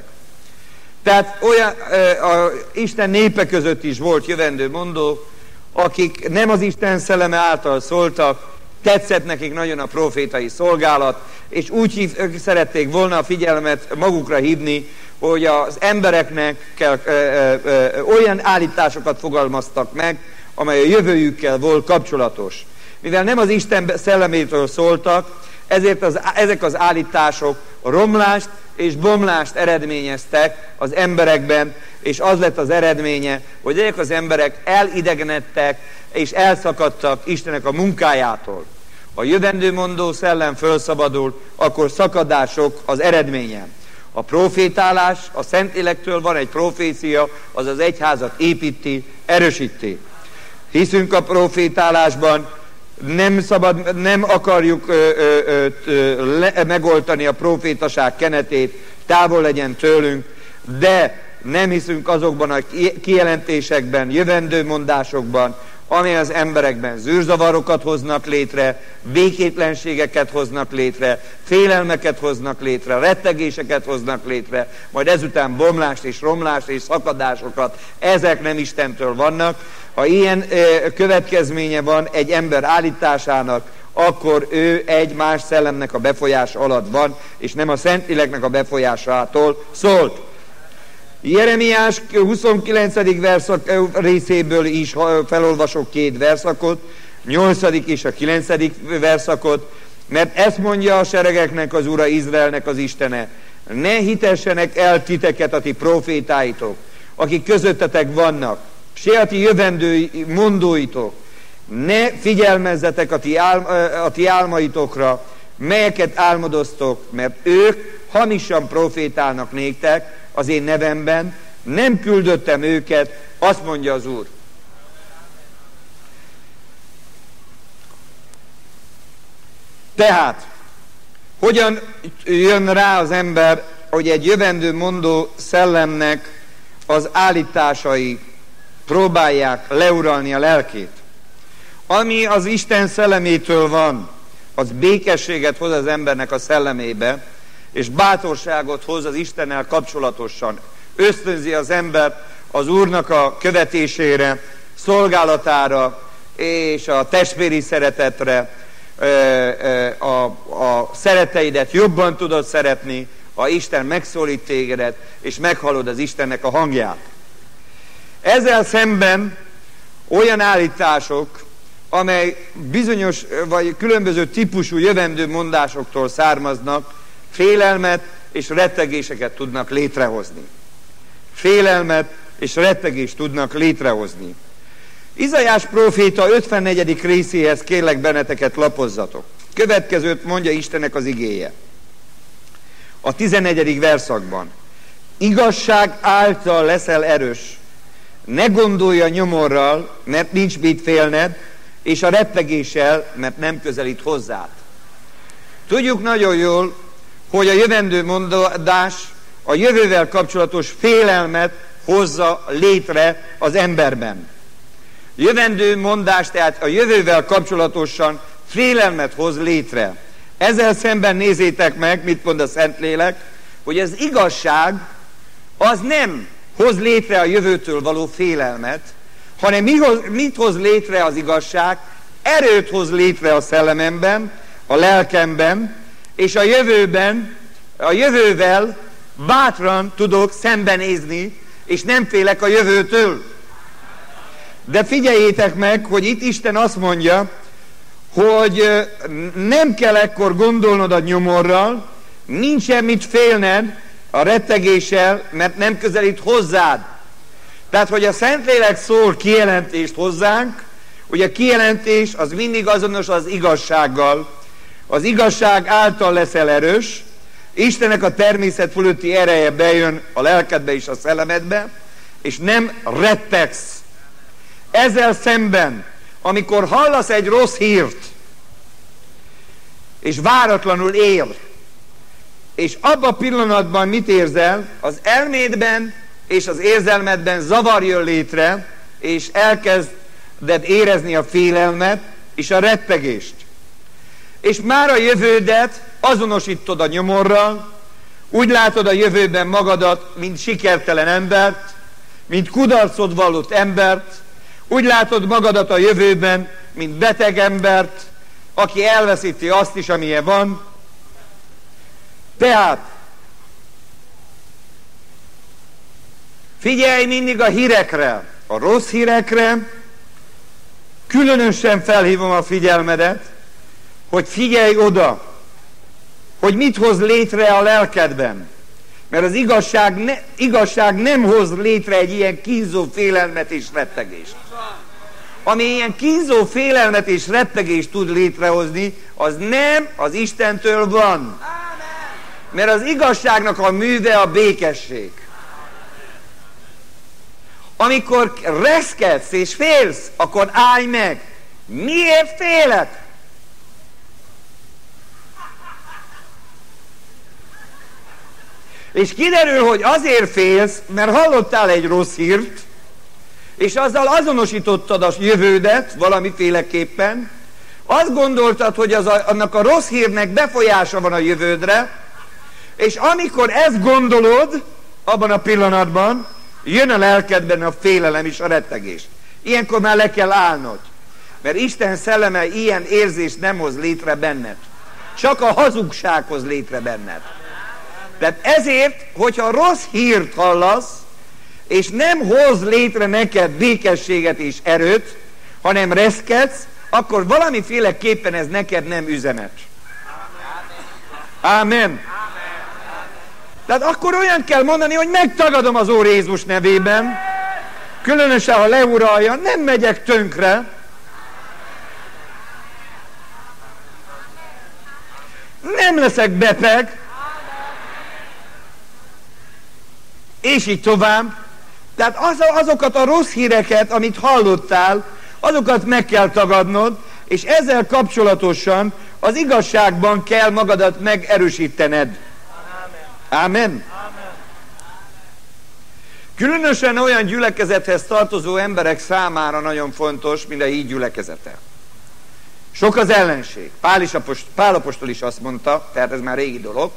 Tehát olyan, a Isten népe között is volt jövendőmondó, akik nem az Isten szelleme által szóltak, tetszett nekik nagyon a profétai szolgálat, és úgy hív, szerették volna a figyelmet magukra hívni, hogy az embereknek kell, ö, ö, ö, olyan állításokat fogalmaztak meg, amely a jövőjükkel volt kapcsolatos. Mivel nem az Isten szellemétől szóltak, ezért az, ezek az állítások romlást és bomlást eredményeztek az emberekben, és az lett az eredménye, hogy ezek az emberek elidegenedtek és elszakadtak Istennek a munkájától. A jövendőmondó szellem fölszabadul, akkor szakadások az eredménye. A profétálás, a Szentlélektől van egy profécia, az az egyházat építi, erősíti. Hiszünk a profétálásban, nem szabad, nem akarjuk ö, ö, ö, le, megoltani a profétaság kenetét, távol legyen tőlünk, de nem hiszünk azokban a kijelentésekben, jövendőmondásokban, amely az emberekben zűrzavarokat hoznak létre, békétlenségeket hoznak létre, félelmeket hoznak létre, rettegéseket hoznak létre, majd ezután bomlást és romlást és szakadásokat. Ezek nem Istentől vannak. Ha ilyen ö, következménye van egy ember állításának, akkor ő egy más szellemnek a befolyása alatt van, és nem a Szentléleknek a befolyásától szólt. Jeremiás huszonkilencedik verszak részéből is felolvasok két verszakot, nyolcadik és a kilencedik verszakot, mert ezt mondja a seregeknek az Ura, Izraelnek az Istene: ne hitessenek el titeket a ti profétáitok, akik közöttetek vannak, se a ti jövendő mondóitok, ne figyelmezzetek a ti, álm, a ti álmaitokra, melyeket álmodoztok, mert ők hamisan profétálnak néktek az én nevemben, nem küldöttem őket, azt mondja az Úr. Tehát, hogyan jön rá az ember, hogy egy jövendő mondó szellemnek az állításai próbálják leuralni a lelkét? Ami az Isten szellemétől van, az békességet hoz az embernek a szellemébe, és bátorságot hoz az Istennel kapcsolatosan. Ösztönzi az embert az Úrnak a követésére, szolgálatára és a testvéri szeretetre. A, a szereteidet jobban tudod szeretni, ha Isten megszólít tégedet, és meghallod az Istennek a hangját. Ezzel szemben olyan állítások, amely bizonyos vagy különböző típusú jövendő mondásoktól származnak, félelmet és rettegéseket tudnak létrehozni. Félelmet és rettegést tudnak létrehozni. Izaiás próféta ötvennegyedik részéhez kérlek benneteket lapozzatok. Következőt mondja Istennek az igéje. A tizennegyedik verszakban. Igazság által leszel erős, ne gondolj a nyomorral, mert nincs mit félned, és a rettegéssel, mert nem közelít hozzád. Tudjuk nagyon jól, hogy a jövendő mondás a jövővel kapcsolatos félelmet hozza létre az emberben. Jövendő mondás, tehát a jövővel kapcsolatosan félelmet hoz létre. Ezzel szemben nézzétek meg, mit mond a Szentlélek, hogy az igazság az nem hoz létre a jövőtől való félelmet, hanem mit hoz létre az igazság? Erőt hoz létre a szellememben, a lelkemben, és a jövőben, a jövővel bátran tudok szembenézni, és nem félek a jövőtől. De figyeljétek meg, hogy itt Isten azt mondja, hogy nem kell ekkor gondolnod a nyomorral, Nincsen mit félned a rettegéssel, mert nem közelít hozzád. Tehát, hogy a Szentlélek szól kijelentést hozzánk, ugye a kijelentés az mindig azonos az igazsággal. Az igazság által leszel erős, Istennek a természet fölötti ereje bejön a lelkedbe és a szellemedbe, és nem rettegsz. Ezzel szemben, amikor hallasz egy rossz hírt, és váratlanul ér, és abban a pillanatban mit érzel? Az elmédben és az érzelmedben zavar jön létre, és elkezded érezni a félelmet és a rettegést. És már a jövődet azonosítod a nyomorral, úgy látod a jövőben magadat, mint sikertelen embert, mint kudarcot vallott embert, úgy látod magadat a jövőben, mint beteg embert, aki elveszíti azt is, amilyen van. Tehát figyelj mindig a hírekre, a rossz hírekre, különösen felhívom a figyelmedet, hogy figyelj oda, hogy mit hoz létre a lelkedben. Mert az igazság, ne, igazság nem hoz létre egy ilyen kínzó félelmet és rettegést. Ami ilyen kínzó félelmet és rettegést tud létrehozni, az nem az Istentől van. Mert az igazságnak a műve a békesség. Amikor reszkedsz és félsz, akkor állj meg. Miért félek? És kiderül, hogy azért félsz, mert hallottál egy rossz hírt, és azzal azonosítottad a jövődet valamiféleképpen, azt gondoltad, hogy az a, annak a rossz hírnek befolyása van a jövődre, és amikor ezt gondolod, abban a pillanatban jön a lelkedben a félelem és a rettegés. Ilyenkor már le kell állnod, mert Isten szelleme ilyen érzést nem hoz létre benned. Csak a hazugság hoz létre benned. Tehát ezért, hogyha rossz hírt hallasz, és nem hoz létre neked békességet és erőt, hanem reszkedsz, akkor valamiféleképpen ez neked nem üzenet. Ámen. Tehát akkor olyan kell mondani, hogy megtagadom az Úr Jézus nevében, különösen ha leuralja, nem megyek tönkre, nem leszek beteg, és így tovább. Tehát az, azokat a rossz híreket, amit hallottál, azokat meg kell tagadnod, és ezzel kapcsolatosan az igazságban kell magadat megerősítened. Ámen. Ámen. Különösen olyan gyülekezethez tartozó emberek számára nagyon fontos, mint a híd gyülekezete. Sok az ellenség. Pál, is apost, Pál apostol is azt mondta, tehát ez már régi dolog.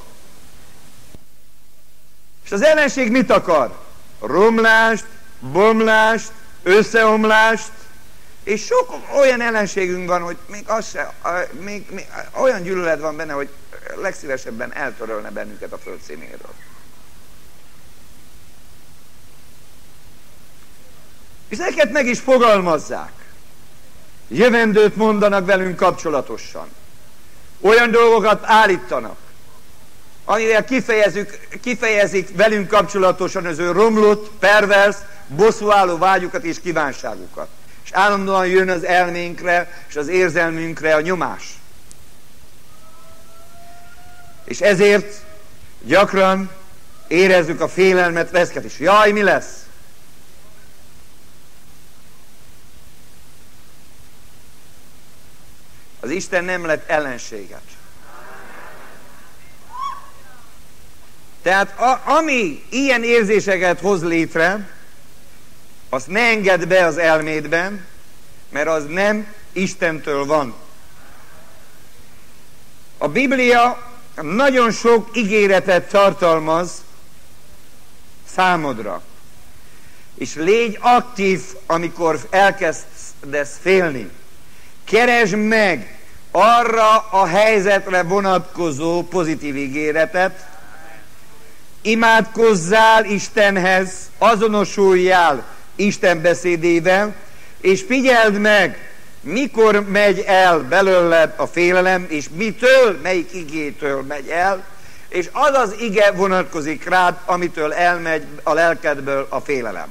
És az ellenség mit akar? Romlást, bomlást, összeomlást, és sok olyan ellenségünk van, hogy még, az se, még, még olyan gyűlölet van benne, hogy legszívesebben eltörölne bennünket a föld színéről. És ezeket meg is fogalmazzák. Jövendőt mondanak velünk kapcsolatosan. Olyan dolgokat állítanak, amivel kifejezik, kifejezik velünk kapcsolatosan az ő romlott, pervers, bosszúálló vágyukat és kívánságukat. És állandóan jön az elménkre és az érzelmünkre a nyomás. És ezért gyakran érezzük a félelmet, reszkedést. Jaj, mi lesz? Az Isten nem lett ellenséget. Tehát a, ami ilyen érzéseket hoz létre, azt ne engedd be az elmédben, mert az nem Istentől van. A Biblia nagyon sok ígéretet tartalmaz számodra. És légy aktív, amikor elkezdesz félni. Keresd meg arra a helyzetre vonatkozó pozitív ígéretet, imádkozzál Istenhez, azonosuljál Isten beszédével, és figyeld meg, mikor megy el belőled a félelem, és mitől, melyik igétől megy el, És az az ige vonatkozik rád, amitől elmegy a lelkedből a félelem.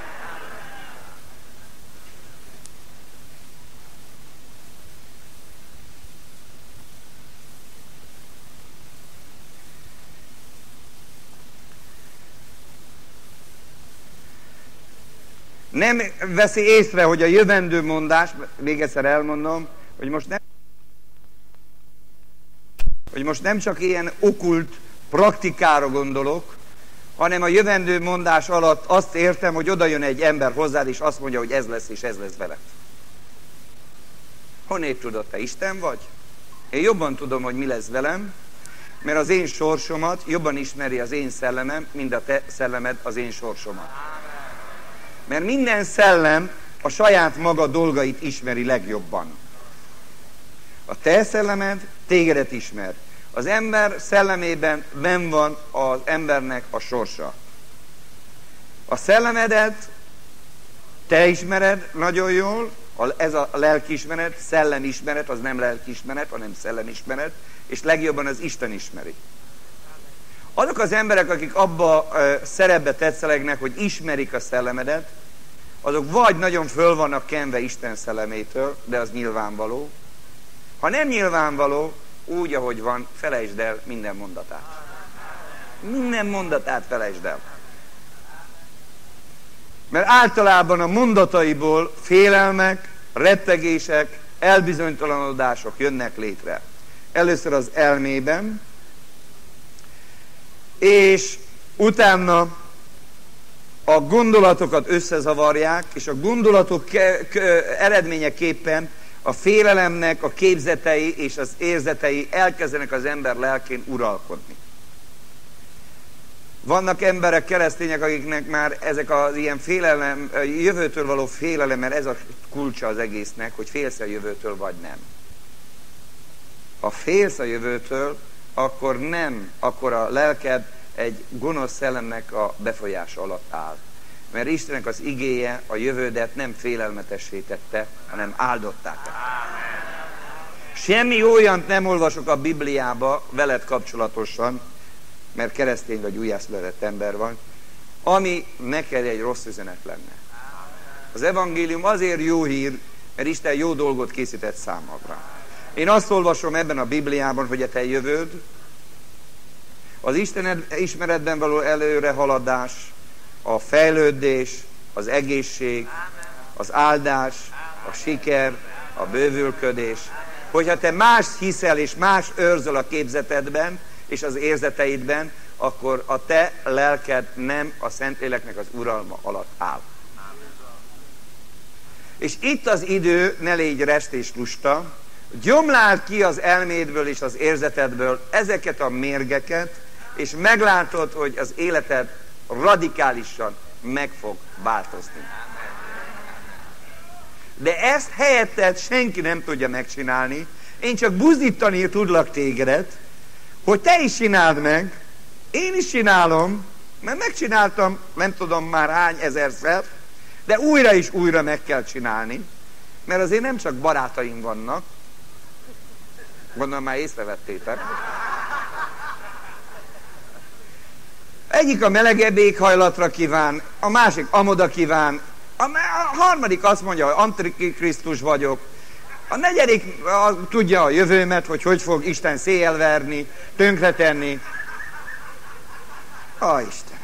Nem veszi észre, hogy a jövendő mondás, még egyszer elmondom, hogy most nem, hogy most nem csak ilyen okkult praktikára gondolok, hanem a jövendő mondás alatt azt értem, hogy oda jön egy ember hozzád, és azt mondja, hogy ez lesz, és ez lesz veled. Honnét tudod, te Isten vagy? Én jobban tudom, hogy mi lesz velem, mert az én sorsomat jobban ismeri az én szellemem, mint a te szellemed az én sorsomat. Mert minden szellem a saját maga dolgait ismeri legjobban. A te szellemed tégedet ismer. Az ember szellemében benn van az embernek a sorsa. A szellemedet te ismered nagyon jól, ez a lelkiismeret, szellemismeret, az nem lelkiismeret, hanem szellemismeret, és legjobban az Isten ismeri. Azok az emberek, akik abba uh, szerepbe tetszelegnek, hogy ismerik a szellemedet, azok vagy nagyon föl vannak kenve Isten szellemétől, de az nyilvánvaló. Ha nem nyilvánvaló, úgy, ahogy van, felejtsd el minden mondatát. Minden mondatát felejtsd el. Mert általában a mondataiból félelmek, rettegések, elbizonytalanodások jönnek létre. Először az elmében, és utána a gondolatokat összezavarják, és a gondolatok ke- ke- eredményeképpen a félelemnek a képzetei és az érzetei elkezdenek az ember lelkén uralkodni. Vannak emberek, keresztények, akiknek már ezek az ilyen félelem, jövőtől való félelem, mert ez a kulcsa az egésznek, hogy félsz a jövőtől, vagy nem. Ha félsz a jövőtől, akkor nem, akkor a lelked egy gonosz szellemnek a befolyása alatt áll. Mert Istennek az igéje a jövődet nem félelmetessé tette, hanem áldottá tette. Semmi olyant nem olvasok a Bibliába veled kapcsolatosan, mert keresztény vagy újjászületett ember van, ami neked egy rossz üzenet lenne. Az evangélium azért jó hír, mert Isten jó dolgot készített számodra. Én azt olvasom ebben a Bibliában, hogy a te jövőd, az Isten ismeretben való előrehaladás, a fejlődés, az egészség, az áldás, a siker, a bővülködés. Hogyha te más hiszel és más őrzöl a képzetedben és az érzeteidben, akkor a te lelked nem a Szentléleknek az uralma alatt áll. És itt az idő, ne légy rest és lusta, gyomláld ki az elmédből és az érzetedből ezeket a mérgeket, és meglátod, hogy az életed radikálisan meg fog változni. De ezt helyetted senki nem tudja megcsinálni. Én csak buzdítani tudlak tégedet, hogy te is csináld meg, én is csinálom, mert megcsináltam nem tudom már hány ezerszer, de újra is újra meg kell csinálni, mert azért nem csak barátaim vannak, gondolom már észrevettétek. Egyik a melegebb éghajlatra kíván, a másik amoda kíván, a, a harmadik azt mondja, hogy antikrisztus vagyok, a negyedik a, tudja a jövőmet, hogy hogy fog Isten széjjelverni, tönkretenni. Ó, Istenem!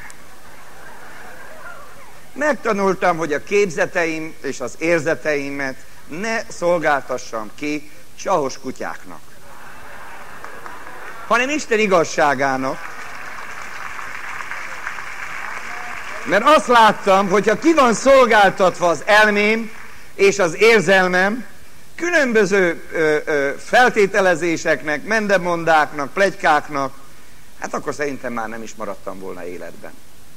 Megtanultam, hogy a képzeteim és az érzeteimet ne szolgáltassam ki csahos kutyáknak, hanem Isten igazságának. Mert azt láttam, hogyha ki van szolgáltatva az elmém és az érzelmem különböző ö, ö, feltételezéseknek, mendemondáknak, pletykáknak, hát akkor szerintem már nem is maradtam volna életben.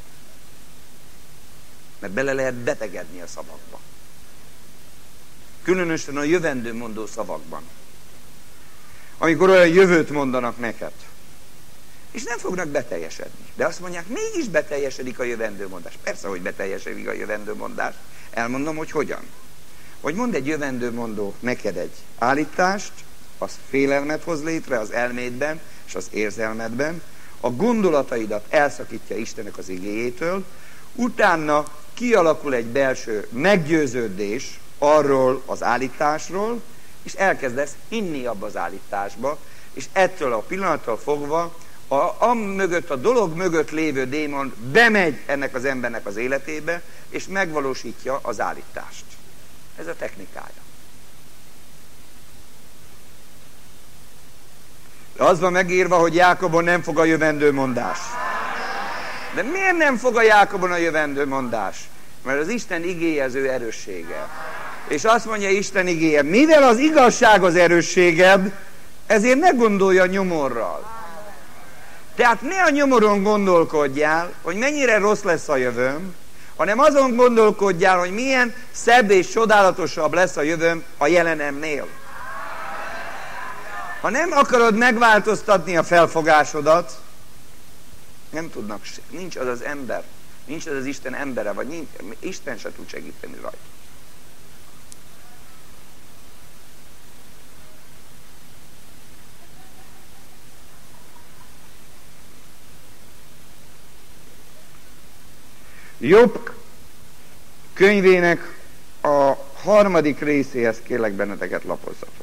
Mert bele lehet betegedni a szavakba. Különösen a jövendőmondó szavakban. Amikor olyan jövőt mondanak neked. És nem fognak beteljesedni. De azt mondják, mégis beteljesedik a jövendőmondás. Persze, hogy beteljesedik a jövendőmondás. Elmondom, hogy hogyan. Hogy mond egy jövendőmondó neked egy állítást, az félelmet hoz létre az elmédben és az érzelmedben, a gondolataidat elszakítja Istennek az igéjétől, utána kialakul egy belső meggyőződés arról az állításról, és elkezdesz hinni abba az állításba, és ettől a pillanattól fogva a, a mögött, a dolog mögött lévő démon bemegy ennek az embernek az életébe, és megvalósítja az állítást. Ez a technikája. De az van megírva, hogy Jákobon nem fog a jövendő mondás. De miért nem fog a Jákobon a jövendő mondás? Mert az Isten igéje az ő erőssége. És azt mondja Isten igéje, mivel az igazság az erősséged, ezért ne gondolj a nyomorral. Tehát ne a nyomoron gondolkodjál, hogy mennyire rossz lesz a jövőm, hanem azon gondolkodjál, hogy milyen szebb és csodálatosabb lesz a jövőm a jelenemnél. Ha nem akarod megváltoztatni a felfogásodat, nem tudnak, nincs az az ember, nincs az az Isten embere, vagy nincs, Isten se tud segíteni rajta. Jobb könyvének a harmadik részéhez kérlek benneteket lapozzatok.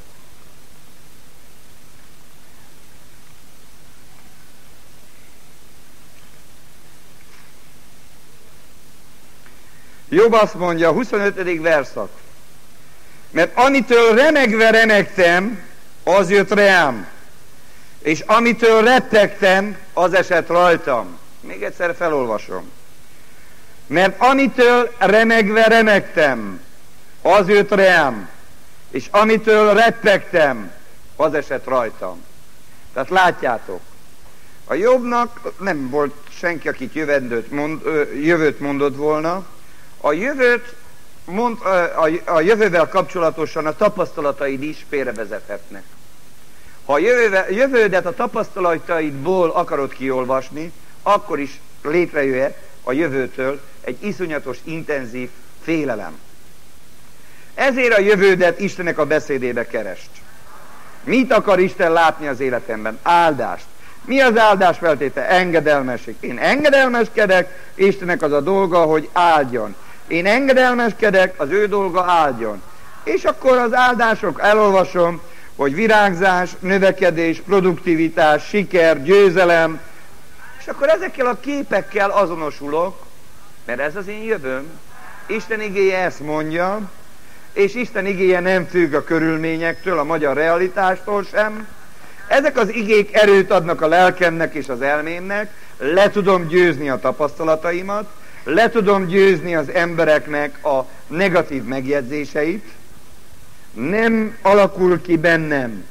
Jobb azt mondja, a huszonötödik verszak. Mert amitől remegve remegtem, az jött rám. És amitől rettegtem, az esett rajtam. Még egyszer felolvasom. Mert amitől remegve remegtem, az jött rám. És amitől rettegtem, az esett rajtam. Tehát látjátok, a Jobbnak nem volt senki, akit jövendőt mond, jövőt mondott volna. A jövőt mond, a, a jövővel kapcsolatosan a tapasztalataid is félrevezethetnek. Ha a jövővel, jövődet a tapasztalataidból akarod kiolvasni, akkor is létrejöhet a jövőtől egy iszonyatos, intenzív félelem. Ezért a jövődet Istennek a beszédébe kerest. Mit akar Isten látni az életemben? Áldást. Mi az áldás feltétele? Engedelmesség. Én engedelmeskedek, Istennek az a dolga, hogy áldjon. Én engedelmeskedek, az ő dolga áldjon. És akkor az áldások, elolvasom, hogy virágzás, növekedés, produktivitás, siker, győzelem, és akkor ezekkel a képekkel azonosulok, mert ez az én jövőm. Isten igéje ezt mondja, és Isten igéje nem függ a körülményektől, a magyar realitástól sem. Ezek az igék erőt adnak a lelkemnek és az elmémnek, le tudom győzni a tapasztalataimat, le tudom győzni az embereknek a negatív megjegyzéseit, nem alakul ki bennem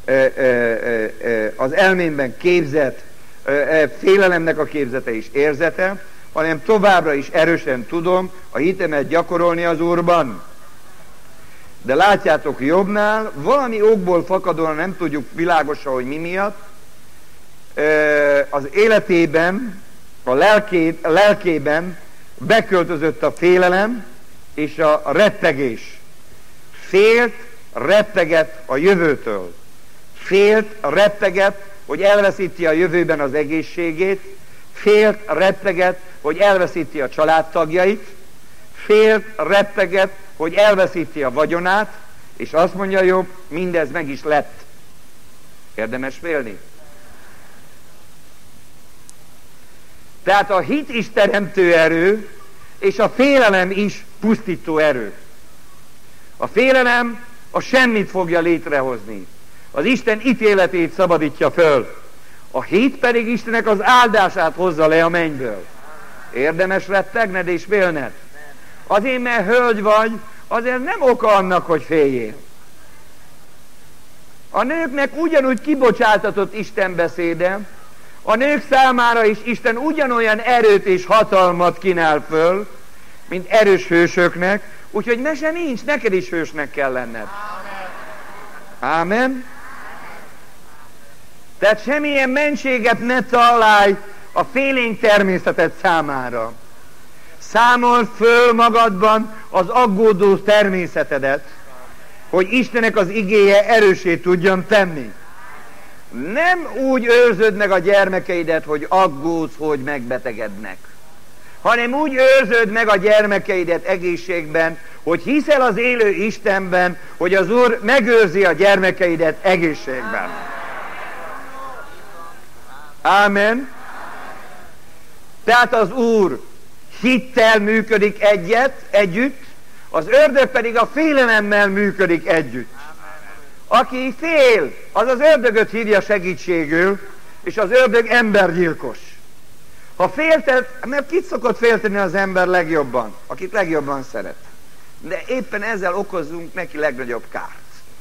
az elmémben képzett félelemnek a képzete és érzete, hanem továbbra is erősen tudom a hitemet gyakorolni az Úrban. De látjátok, Jobbnál valami okból fakadóan, nem tudjuk világosan, hogy mi miatt, az életében, a, lelké, a lelkében beköltözött a félelem és a rettegés. Félt, retteget a jövőtől. Félt, retteget, hogy elveszíti a jövőben az egészségét. Félt, retteget, hogy elveszíti a családtagjait. Félt, retteget, hogy elveszíti a vagyonát, és azt mondja Jobb, mindez meg is lett. Érdemes félni? Tehát a hit is teremtő erő, és a félelem is pusztító erő. A félelem a semmit fogja létrehozni. Az Isten ítéletét szabadítja föl. A hit pedig Istennek az áldását hozza le a mennyből. Érdemes rettegned és félned. Azért, mert hölgy vagy, azért nem oka annak, hogy féljél. A nőknek ugyanúgy kibocsátatott Isten beszéde, a nők számára is Isten ugyanolyan erőt és hatalmat kínál föl, mint erős hősöknek, úgyhogy mese nincs, neked is hősnek kell lenned. Ámen. Tehát semmilyen mentséget ne találj a félénk természeted számára. Számold föl magadban az aggódó természetedet, hogy Istennek az igéje erőssé tudjon tenni. Nem úgy őrzöd meg a gyermekeidet, hogy aggódsz, hogy megbetegednek, hanem úgy őrzöd meg a gyermekeidet egészségben, hogy hiszel az élő Istenben, hogy az Úr megőrzi a gyermekeidet egészségben. Ámen. Tehát az Úr hittel működik egyet, együtt, az ördög pedig a félelemmel működik együtt. Aki fél, az az ördögöt hívja segítségül, és az ördög embergyilkos. Ha féltet, mert kit szokott félteni az ember legjobban? Akit legjobban szeret. De éppen ezzel okozzunk neki legnagyobb kárt.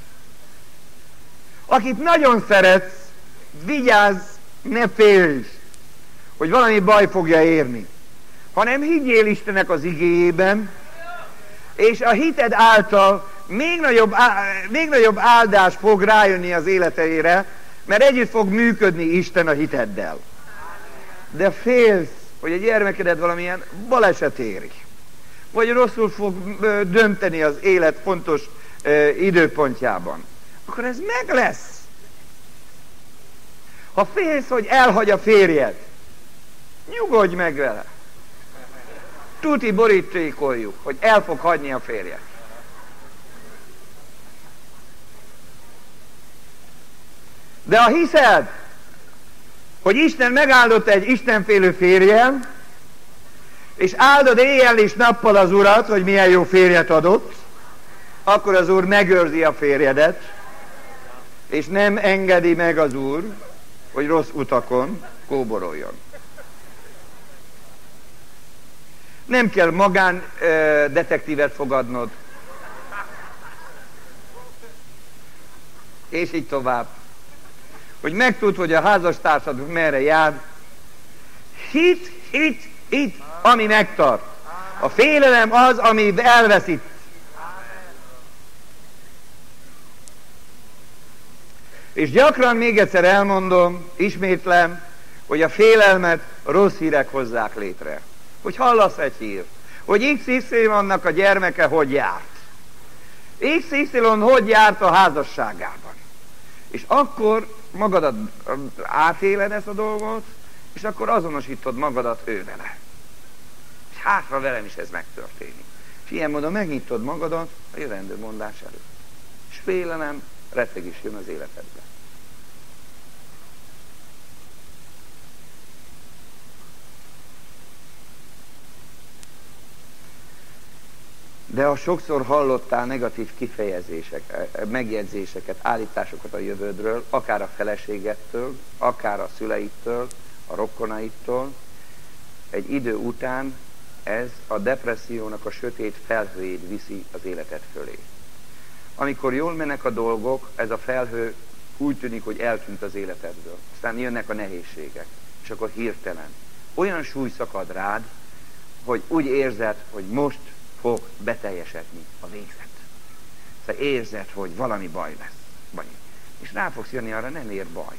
Akit nagyon szeretsz, vigyázz, ne félj, hogy valami baj fogja érni, hanem higgyél Istennek az igéjében, és a hited által még nagyobb, még nagyobb áldás fog rájönni az életeire, mert együtt fog működni Isten a hiteddel. De félsz, hogy a gyermekedet valamilyen baleset éri, vagy rosszul fog dönteni az élet fontos időpontjában, akkor ez meg lesz. Ha félsz, hogy elhagy a férjed, nyugodj meg vele. Tuti borítékoljuk, hogy el fog hagyni a férjed. De ha hiszed, hogy Isten megáldott egy istenfélő férjen, és áldod éjjel és nappal az Urat, hogy milyen jó férjet adott, akkor az Úr megőrzi a férjedet, és nem engedi meg az Úr, hogy rossz utakon kóboroljon. Nem kell magán ö, detektívet fogadnod. És így tovább. Hogy megtudd, hogy a házastársad merre jár. Hit, hit, hit, ami megtart. A félelem az, ami elveszít. És gyakran még egyszer elmondom, ismétlem, hogy a félelmet rossz hírek hozzák létre. Hogy hallasz egy hír, hogy iksz ipszilonnak a gyermeke hogy járt. iksz ipszilon hogy járt a házasságában. És akkor magadat átéled ezt a dolgot, és akkor azonosítod magadat ő vele. És hátra velem is ez megtörténik. És ilyen módon megnyitod magadat a jövendő mondás előtt. És félelem, rettegés jön az életedbe. De ha sokszor hallottál negatív kifejezések, megjegyzéseket, állításokat a jövődről, akár a feleségettől, akár a szüleittől, a rokonaitól, egy idő után ez a depressziónak a sötét felhőjét viszi az életed fölé. Amikor jól mennek a dolgok, ez a felhő úgy tűnik, hogy eltűnt az életedből. Aztán jönnek a nehézségek, és akkor hirtelen olyan súly szakad rád, hogy úgy érzed, hogy most fog beteljesedni a végzet. Szóval érzed, hogy valami baj lesz. Baj. És rá fogsz jönni arra, nem ér baj.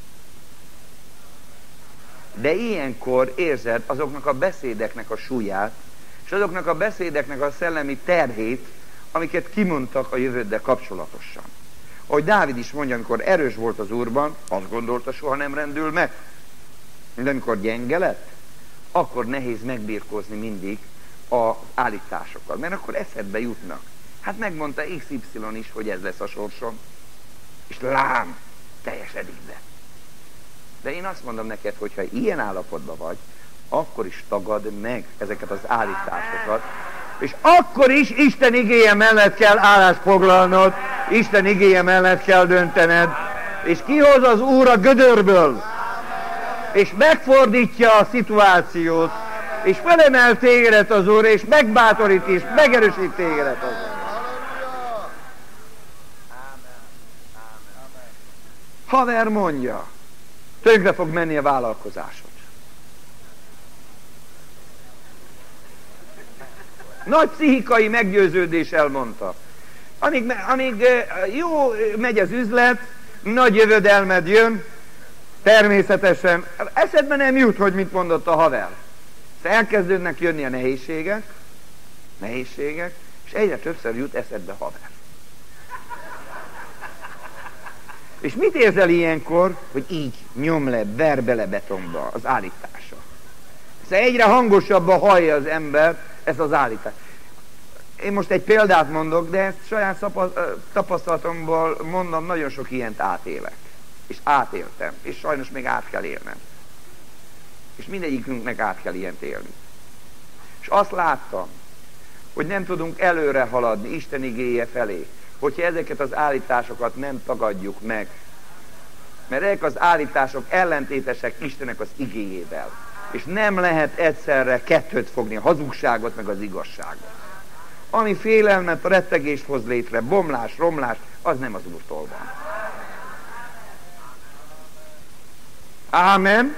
De ilyenkor érzed azoknak a beszédeknek a súlyát, és azoknak a beszédeknek a szellemi terhét, amiket kimondtak a jövőddel kapcsolatosan. Ahogy Dávid is mondja, amikor erős volt az Úrban, azt gondolta, soha nem rendül meg. De amikor gyenge lett, akkor nehéz megbirkózni mindig az állításokkal, mert akkor eszedbe jutnak. Hát megmondta iksz ipszilon is, hogy ez lesz a sorsom, és lám, teljesedik be. De én azt mondom neked, hogyha ilyen állapotban vagy, akkor is tagadd meg ezeket az állításokat, és akkor is Isten igéje mellett kell állást foglalnod, Isten igéje mellett kell döntened, és kihoz az Úr a gödörből, és megfordítja a szituációt, és felemel tégedet az Úr, és megbátorít, és megerősít tégedet az Úr. Haver mondja, tönkre fog menni a vállalkozásod. Nagy pszichikai meggyőződés elmondta. Amíg, amíg jó megy az üzlet, nagy jövedelmed jön, természetesen eszedbe nem jut, hogy mit mondott a haver. Elkezdődnek jönni a nehézségek, nehézségek, és egyre többször jut eszedbe haver. És mit érzel ilyenkor? Hogy így nyom le, ver bele betonba az állítása. Szóval egyre hangosabban hallja az ember ezt az állítást. Én most egy példát mondok, de ezt saját tapasztalatomból mondom, nagyon sok ilyent átélek. És átéltem, és sajnos még át kell élnem. És mindegyikünknek át kell ilyent élni. És azt láttam, hogy nem tudunk előre haladni Isten igéje felé, hogyha ezeket az állításokat nem tagadjuk meg. Mert ezek az állítások ellentétesek Istennek az igéjével. És nem lehet egyszerre kettőt fogni, a hazugságot meg az igazságot. Ami félelmet, rettegést hoz létre, bomlás, romlás, az nem az Úrtól van. Ámen?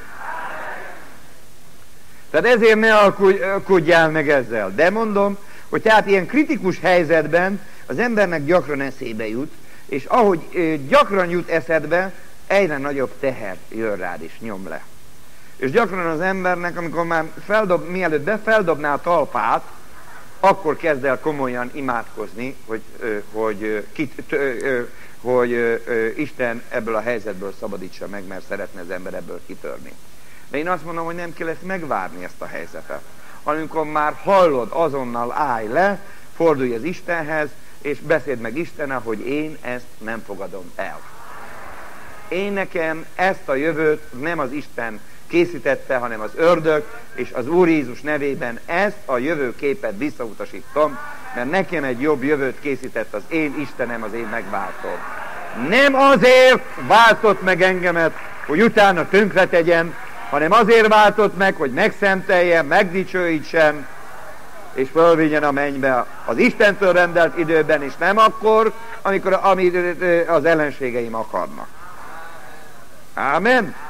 Tehát ezért ne alkudjál meg ezzel. De mondom, hogy tehát ilyen kritikus helyzetben az embernek gyakran eszébe jut, és ahogy gyakran jut eszedbe, egyre nagyobb teher jön rád és nyom le. És gyakran az embernek, amikor már feldob, mielőtt be feldobná a talpát, akkor kezd el komolyan imádkozni, hogy, hogy, hogy, hogy Isten ebből a helyzetből szabadítsa meg, mert szeretne az ember ebből kitörni. De én azt mondom, hogy nem kell ezt megvárni, ezt a helyzetet. Amikor már hallod, azonnal állj le, fordulj az Istenhez, és beszéld meg Istennel, hogy én ezt nem fogadom el. Én nekem ezt a jövőt nem az Isten készítette, hanem az ördög, és az Úr Jézus nevében ezt a jövőképet visszautasítom, mert nekem egy jobb jövőt készített az én Istenem, az én megváltom. Nem azért váltott meg engemet, hogy utána tönkre tegyen, hanem azért váltott meg, hogy megszenteljen, megdicsőítsen, és fölvigyen a mennybe az Istentől rendelt időben, és nem akkor, amikor amit az ellenségeim akarnak. Ámen?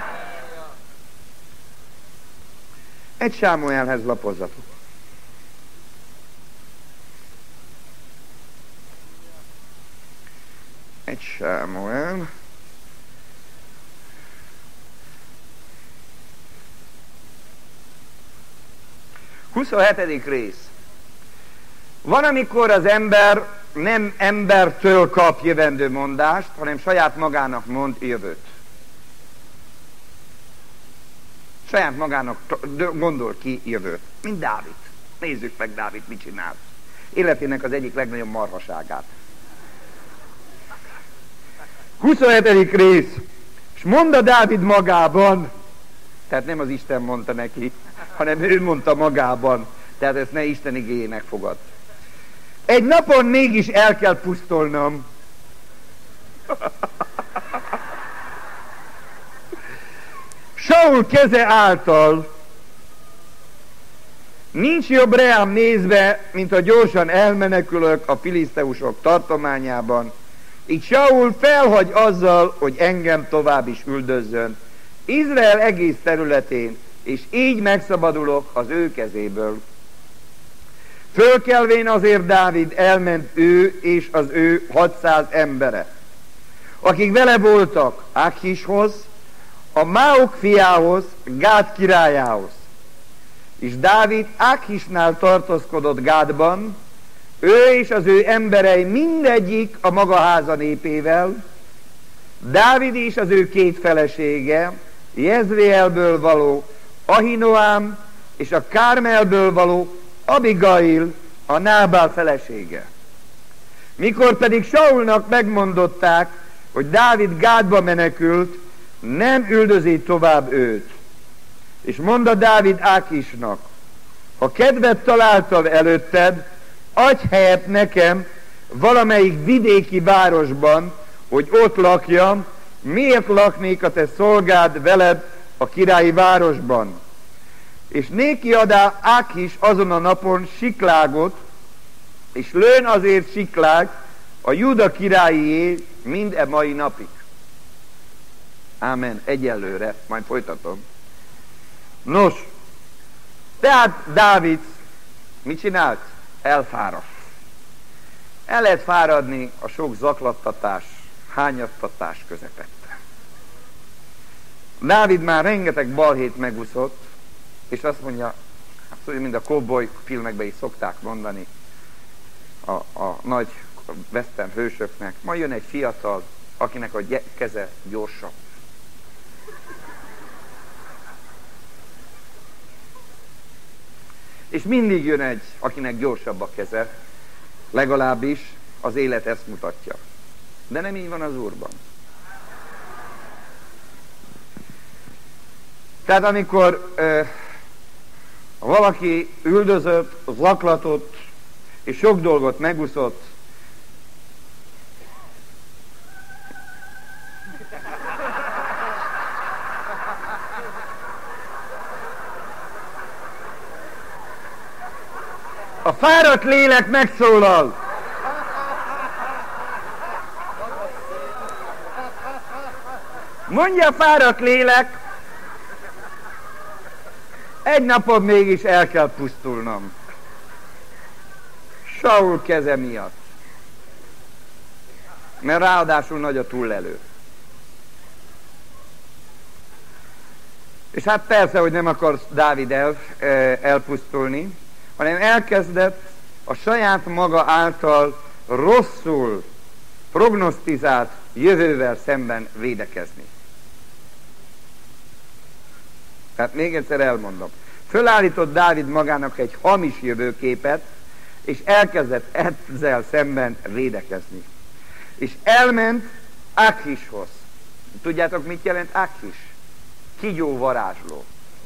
Egy Sámuelhez lapozzatok. Egy Sámuel. huszonhetedik rész. Van, amikor az ember nem embertől kap jövendő mondást, hanem saját magának mond jövőt. Saját magának gondol ki jövőt. Mint Dávid. Nézzük meg, Dávid mit csinál. Életének az egyik legnagyobb marhaságát. huszonhetedik rész. És mondta Dávid magában, tehát nem az Isten mondta neki, hanem ő mondta magában, tehát ezt ne Isten igéjének fogad. Egy napon mégis el kell pusztolnom. Saul keze által nincs jobb reám nézve, mint a gyorsan elmenekülök a filiszteusok tartományában. Így Saul felhagy azzal, hogy engem tovább is üldözzön Izrael egész területén, és így megszabadulok az ő kezéből. Fölkelvén azért Dávid elment ő és az ő hatszáz embere, akik vele voltak Ákhishoz, a Máok fiához, Gád királyához. És Dávid Ákhisnál tartózkodott Gádban, ő és az ő emberei mindegyik a maga háza népével, Dávid és az ő két felesége, Jezreelből való Ahinoám és a Kármelből való Abigail, a Nábál felesége. Mikor pedig Saulnak megmondották, hogy Dávid Gádba menekült, nem üldözi tovább őt. És mondta Dávid Ákisnak, ha kedvet találtam előtted, adj helyet nekem valamelyik vidéki városban, hogy ott lakjam, miért laknék a te szolgád veled a királyi városban? És néki adá Ákis azon a napon Siklágot, és lőn azért Siklág a Júda királyié mind e mai napig. Ámen, egyelőre, majd folytatom. Nos, tehát Dávid mit csinált? Elfáradt. El lehet fáradni a sok zaklattatás, hányattatás közepette. Dávid már rengeteg balhét megúszott, és azt mondja, hát mint a cowboy filmekben is szokták mondani a, a nagy western hősöknek, majd jön egy fiatal, akinek a keze gyorsabb. És mindig jön egy, akinek gyorsabb a keze, legalábbis az élet ezt mutatja. De nem így van az Úrban. Tehát amikor ö, valaki üldözött, zaklatott, és sok dolgot megúszott, a fáradt lélek megszólal. Mondja a fáradt lélek, egy napon mégis el kell pusztulnom. Saul keze miatt. Mert ráadásul nagy a túllelő. És hát persze, hogy nem akar Dávid el, elpusztulni, hanem elkezdett a saját maga által rosszul prognosztizált jövővel szemben védekezni. Tehát még egyszer elmondom. Fölállított Dávid magának egy hamis jövőképet, és elkezdett ezzel szemben védekezni. És elment Ákhishoz. Tudjátok, mit jelent Ákhis? Kígyó varázsló.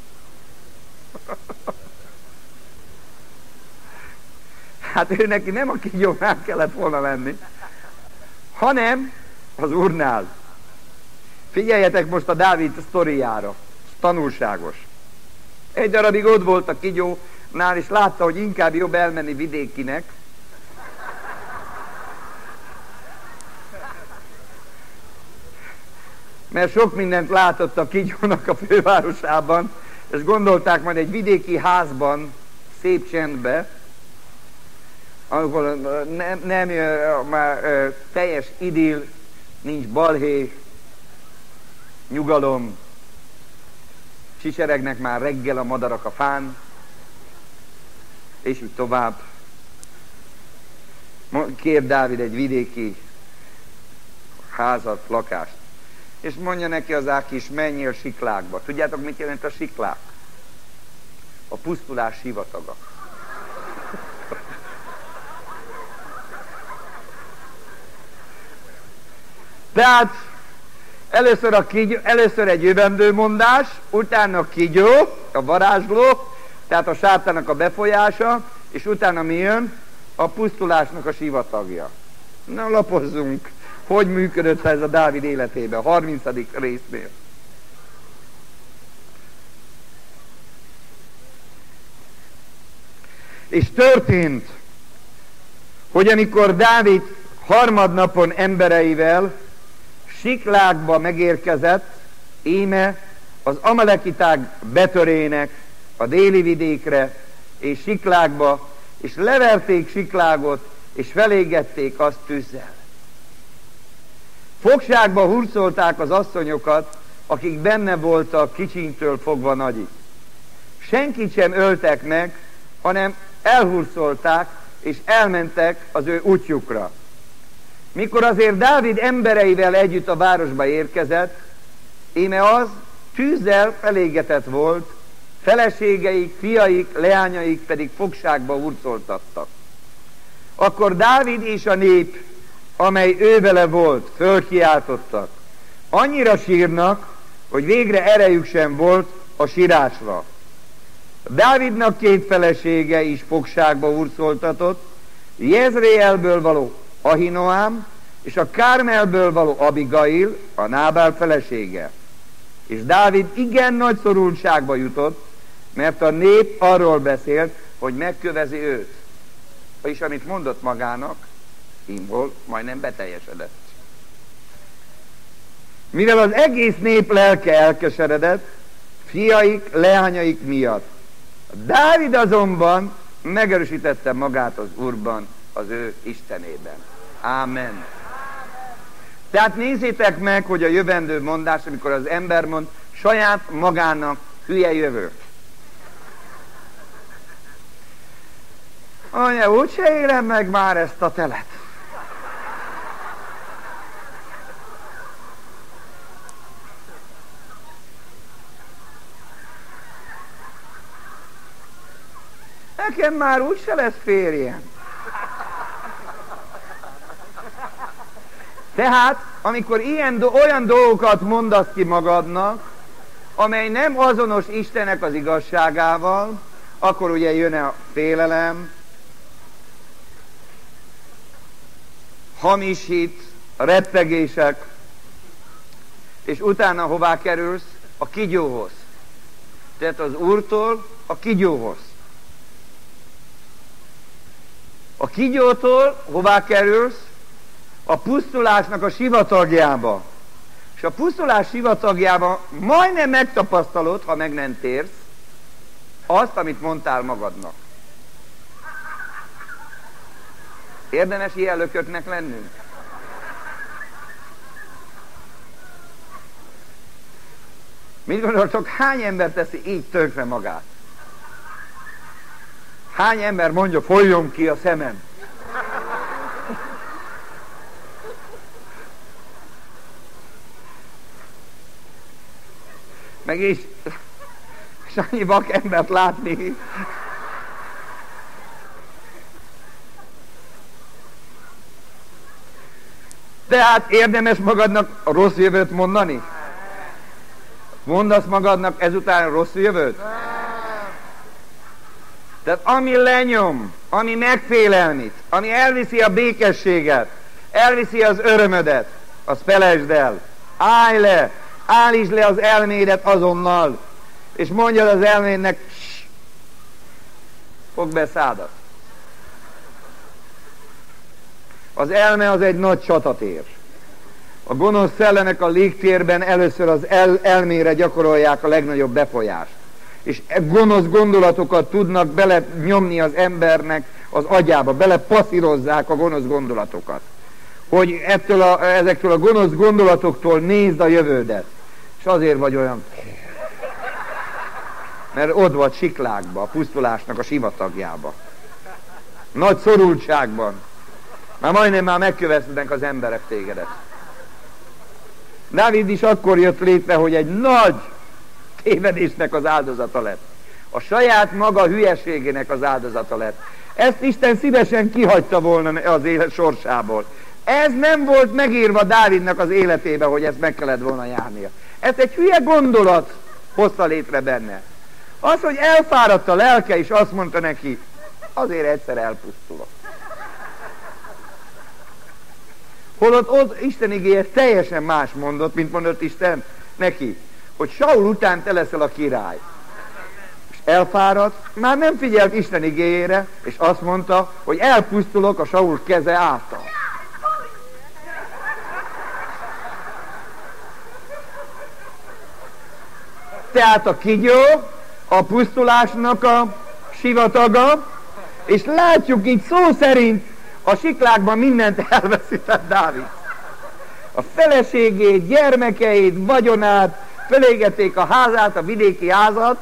Hát ő neki nem a kígyónál kellett volna lenni, hanem az Úrnál. Figyeljetek most a Dávid sztoriára, tanulságos. Egy darabig ott volt a kígyónál, és látta, hogy inkább jobb elmenni vidékinek, mert sok mindent látott a kígyónak a fővárosában, és gondolták majd egy vidéki házban, szép csendbe, amikor nem, nem már teljes idill, nincs balhé, nyugalom, csicseregnek már reggel a madarak a fán, és így tovább. Kér Dávid egy vidéki házat, lakást, és mondja neki az Ákhis, menjél Siklágba. Tudjátok, mit jelent a Siklák? A pusztulás sivataga. Tehát először, a kígyó, először egy jövendőmondás, utána a kígyó, a varázsló, tehát a sátának a befolyása, és utána mi jön? A pusztulásnak a sivatagja. Na, lapozzunk, hogy működött ez a Dávid életében, a harmincadik résznél. És történt, hogy amikor Dávid harmadnapon embereivel Siklágba megérkezett, íme az amalekiták betörének a déli vidékre és Siklágba, és leverték Siklágot, és felégették azt tűzzel. Fogságba hurcolták az asszonyokat, akik benne voltak kicsintől fogva nagyig. Senkit sem öltek meg, hanem elhurcolták, és elmentek az ő útjukra. Mikor azért Dávid embereivel együtt a városba érkezett, íme az tűzzel felégetett volt, feleségeik, fiaik, leányaik pedig fogságba hurcoltattak. Akkor Dávid és a nép, amely ő vele volt, fölkiáltottak. Annyira sírnak, hogy végre erejük sem volt a sírásra. Dávidnak két felesége is fogságba hurcoltatott, Jezreelből való Ahinoám, és a Kármelből való Abigail, a Nábál felesége. És Dávid igen nagy szorultságba jutott, mert a nép arról beszélt, hogy megkövezi őt. És amit mondott magának, imból majdnem beteljesedett. Mivel az egész nép lelke elkeseredett, fiaik, leányaik miatt. Dávid azonban megerősítette magát az Úrban, az ő Istenében. Ámen. Tehát nézzétek meg, hogy a jövendő mondás, amikor az ember mond saját magának hülye jövő. Anya, úgyse élem meg már ezt a telet. nekem már úgyse lesz férjem. Tehát, amikor ilyen, olyan dolgokat mondasz ki magadnak, amely nem azonos Istennek az igazságával, akkor ugye jön a félelem, hamis hit, rettegések, és utána hová kerülsz? A kígyóhoz. Tehát az Úrtól a kígyóhoz. A kígyótól hová kerülsz? A pusztulásnak a sivatagjába. És a pusztulás sivatagjába majdnem megtapasztalod, ha meg nem térsz, azt, amit mondtál magadnak. Érdemes ilyen lököknek lennünk? Mit gondoltok, hány ember teszi így tönkre magát? Hány ember mondja, folyjon ki a szemem? Meg is, és annyi vak embert látni. Tehát érdemes magadnak a rossz jövőt mondani? Mondasz magadnak ezután rossz jövőt? Tehát ami lenyom, ami megfélelmít, ami elviszi a békességet, elviszi az örömödet, azt felejtsd el. Állj le, állítsd le az elmédet azonnal, és mondjad az elmédnek, fogd be szádat. Az elme az egy nagy csatatér. A gonosz szellemek a légtérben először az el, elmére gyakorolják a legnagyobb befolyást. És gonosz gondolatokat tudnak bele nyomni az embernek az agyába, bele passzírozzák a gonosz gondolatokat. Hogy ettől a, ezektől a gonosz gondolatoktól nézd a jövődet. És azért vagy olyan... Mert ott vagy Siklákba, a pusztulásnak a sivatagjába. Nagy szorultságban. Már majdnem már megköveznek az emberek tégedet. Dávid is akkor jött létre, hogy egy nagy tévedésnek az áldozata lett. A saját maga hülyeségének az áldozata lett. Ezt Isten szívesen kihagyta volna az élet sorsából. Ez nem volt megírva Dávidnak az életébe, hogy ezt meg kellett volna járnia. Ez egy hülye gondolat hozta létre benne. Az, hogy elfáradt a lelke, és azt mondta neki, azért egyszer elpusztulok. Holott ott Isten igéje teljesen más mondott, mint mondott Isten neki, hogy Saul után te leszel a király. És elfáradt, már nem figyelt Isten igéjére, és azt mondta, hogy elpusztulok a Saul keze által. Tehát a kígyó, a pusztulásnak a sivataga, és látjuk így szó szerint, a Siklákban mindent elveszített Dávid. A feleségét, gyermekeit, vagyonát, fölégették a házát, a vidéki házat,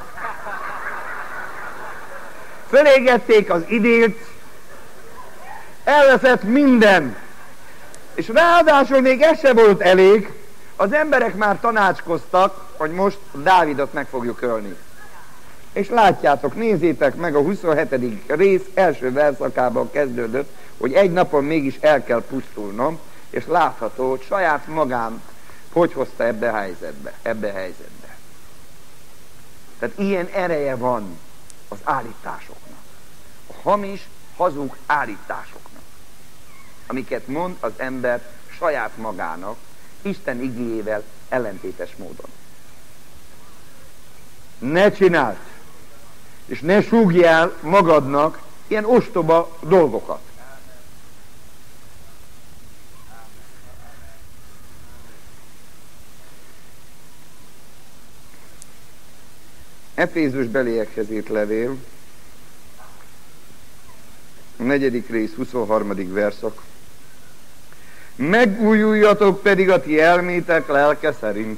fölégették az idélt, elveszett minden. És ráadásul még ez se volt elég, az emberek már tanácskoztak, hogy most Dávidot meg fogjuk ölni. És látjátok, nézzétek meg, a huszonhetedik rész első verszakában kezdődött, hogy egy napon mégis el kell pusztulnom, és látható, hogy saját magán hogy hozta ebbe a helyzetbe, ebbe a helyzetbe. Tehát ilyen ereje van az állításoknak. A hamis, hazug állításoknak. Amiket mond az ember saját magának, Isten igéjével ellentétes módon. Ne csináld, és ne súgjál magadnak ilyen ostoba dolgokat. Efézus beliekhez írt levél, a negyedik rész, huszonharmadik verszak. Megújuljatok pedig a ti elmétek lelke szerint.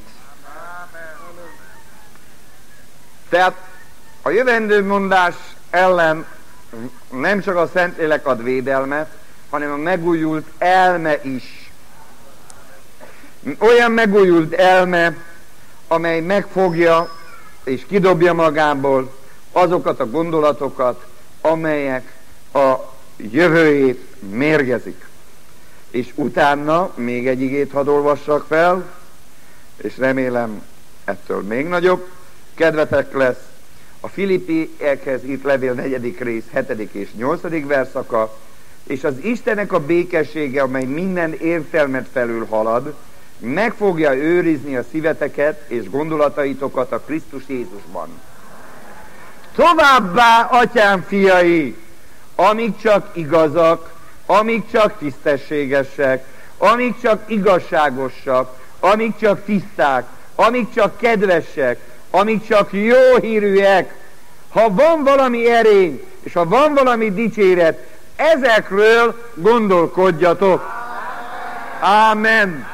Tehát a jövendőmondás ellen nem csak a Szentlélek ad védelmet, hanem a megújult elme is. Olyan megújult elme, amely megfogja és kidobja magából azokat a gondolatokat, amelyek a jövőjét mérgezik. És utána még egy igét hadd olvassak fel, és remélem ettől még nagyobb kedvetek lesz. A Filippiekhez írt levél negyedik rész, hetedik és nyolcadik verszaka, és az Istennek a békessége, amely minden értelmet felül halad, meg fogja őrizni a szíveteket és gondolataitokat a Krisztus Jézusban. Továbbá, atyám fiai, amíg csak igazak, amíg csak tisztességesek, amíg csak igazságosak, amíg csak tiszták, amíg csak kedvesek, amíg csak jó hírűek, ha van valami erény, és ha van valami dicséret, ezekről gondolkodjatok. Ámen.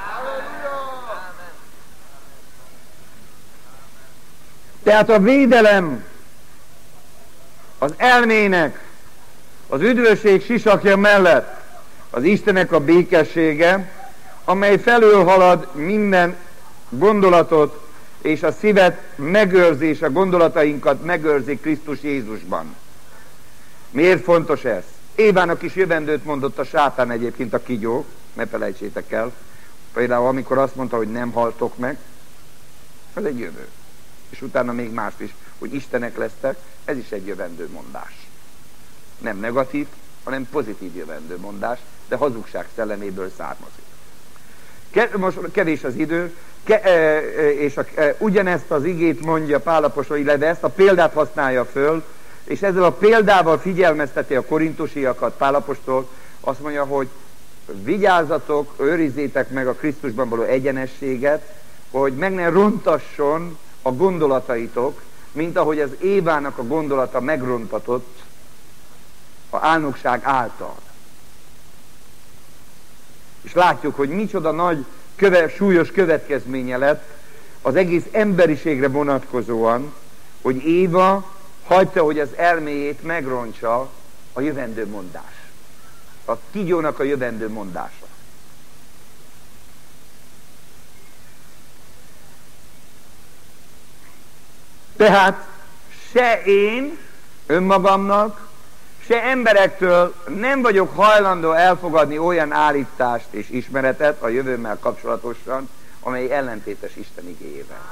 Tehát a védelem az elmének, az üdvösség sisakja mellett az Istennek a békessége, amely felülhalad minden gondolatot, és a szívet megőrzi, és a gondolatainkat megőrzi Krisztus Jézusban. Miért fontos ez? Évának is jövendőt mondott a sátán egyébként, a kígyó, ne felejtsétek el. Például amikor azt mondta, hogy nem haltok meg, ez egy jövő. És utána még mást is, hogy istenek lesztek, ez is egy jövendőmondás. Nem negatív, hanem pozitív jövendőmondás, de hazugság szelleméből származik. Ke- most kevés az idő, ke- e- és a, e- ugyanezt az igét mondja Pál apostol, de ezt a példát használja föl, és ezzel a példával figyelmezteti a korintusiakat Pál apostol, azt mondja, hogy vigyázzatok, őrizzétek meg a Krisztusban való egyenességet, hogy meg ne rontasson a gondolataitok, mint ahogy az Évának a gondolata megrontatott a álnokság által. És látjuk, hogy micsoda nagy, köve, súlyos következménye lett az egész emberiségre vonatkozóan, hogy Éva hagyta, hogy az elméjét megrontsa a jövendőmondás. A kígyónak a jövendőmondása. Tehát se én önmagamnak, se emberektől nem vagyok hajlandó elfogadni olyan állítást és ismeretet a jövőmmel kapcsolatosan, amely ellentétes Isten igéjével.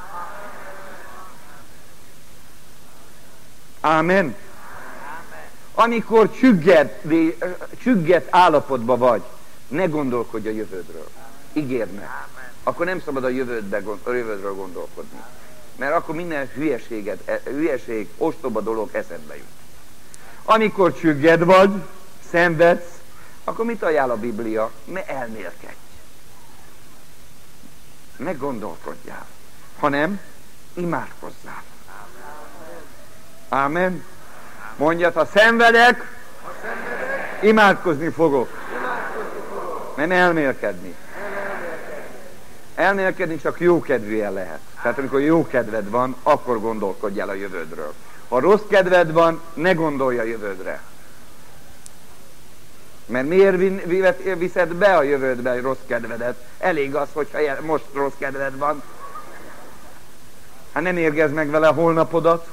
Ámen. Amikor csügget, csügget állapotban vagy, ne gondolkodj a jövődről. Ígérd meg. Akkor nem szabad a, jövődbe, a jövődről gondolkodni. Mert akkor minden hülyeséget, hülyeség, ostoba dolog eszedbe jut. Amikor csügged vagy, szenvedsz, akkor mit ajánl a Biblia? Ne elmélkedj. Ne gondolkodjál, hanem imádkozzál. Ámen. Mondjad, ha szenvedek, ha szenvedek imádkozni fogok. Imádkozni fogok. Nem elmélkedni. Nem elmélkedni. Elmélkedni csak jókedvűen lehet. Tehát amikor jó kedved van, akkor gondolkodjál a jövődről. Ha rossz kedved van, ne gondolj a jövődre. Mert miért viszed be a jövődbe a rossz kedvedet? Elég az, hogyha most rossz kedved van. Hát nem érgezd meg vele a holnapodat.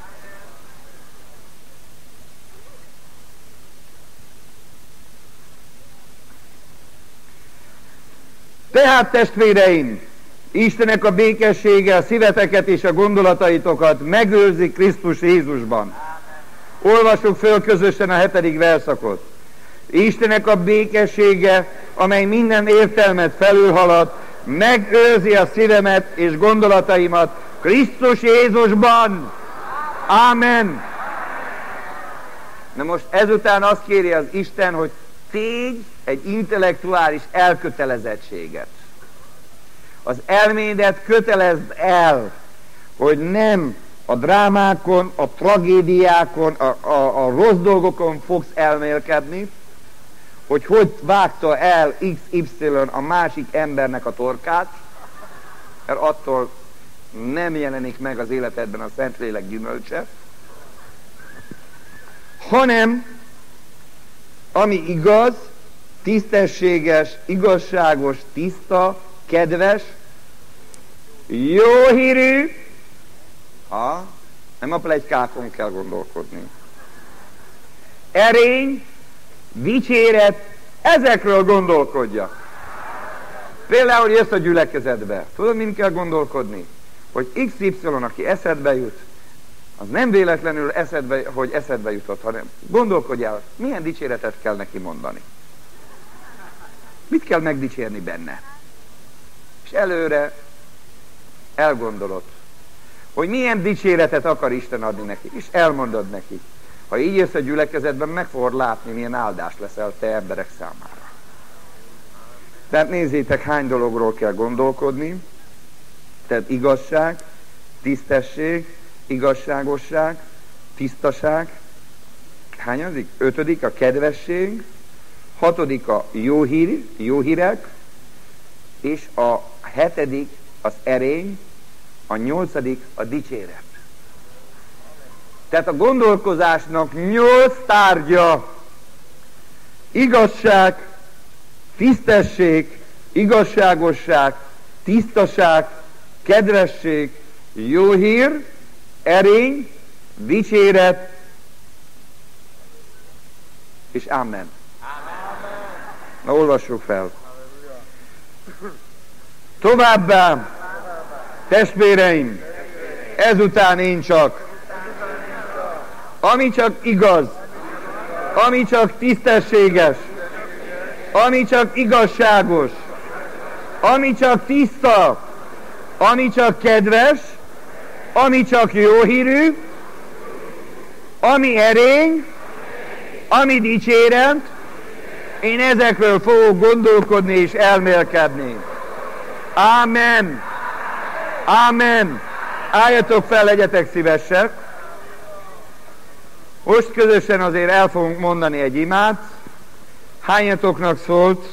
Tehát testvéreim, Istennek a békessége a szíveteket és a gondolataitokat megőrzi Krisztus Jézusban. Olvassuk föl közösen a hetedik verszakot. Istennek a békessége, amely minden értelmet felülhalad, megőrzi a szívemet és gondolataimat Krisztus Jézusban. Ámen. Na most ezután azt kéri az Isten, hogy tégy egy intellektuális elkötelezettséget. Az elmédet kötelezd el, hogy nem a drámákon, a tragédiákon, a, a, a rossz dolgokon fogsz elmélkedni, hogy hogy vágta el iksz ipszilon a másik embernek a torkát, mert attól nem jelenik meg az életedben a Szentlélek gyümölcse, hanem ami igaz, tisztességes, igazságos, tiszta, kedves, jó hírű, ha, nem a pletykákon kell gondolkodni. erény, dicséret, ezekről gondolkodjak. Például jössz a gyülekezetbe. Tudod, mind kell gondolkodni? Hogy iksz ipszilon, aki eszedbe jut, az nem véletlenül eszedbe, hogy eszedbe jutott, hanem gondolkodjál, milyen dicséretet kell neki mondani. Mit kell megdicsérni benne? És előre elgondolod, hogy milyen dicséretet akar Isten adni neki, és elmondod neki. Ha így jössz a gyülekezetben, meg fogod látni, milyen áldás leszel te emberek számára. Tehát nézzétek, hány dologról kell gondolkodni. Tehát igazság, tisztesség, igazságosság, tisztaság. Hányadik? Ötödik a kedvesség. Hatodik a jó hír, jó hírek. És a hetedik az erény. A nyolcadik a dicséret. Tehát a gondolkozásnak nyolc tárgya: igazság, tisztesség, igazságosság, tisztaság, kedvesség, jó hír, erény, dicséret, és amen. Amen. Na, olvassuk fel. Továbbá, testvéreim, ezután én csak, ami csak igaz, ami csak tisztességes, ami csak igazságos, ami csak tiszta, ami csak kedves, ami csak jó hírű, ami erény, ami dicséret, én ezekről fogok gondolkodni és elmélkedni. Ámen! Ámen! Álljatok fel, legyetek szívesek! Most közösen azért el fogunk mondani egy imát. Hányatoknak szólt?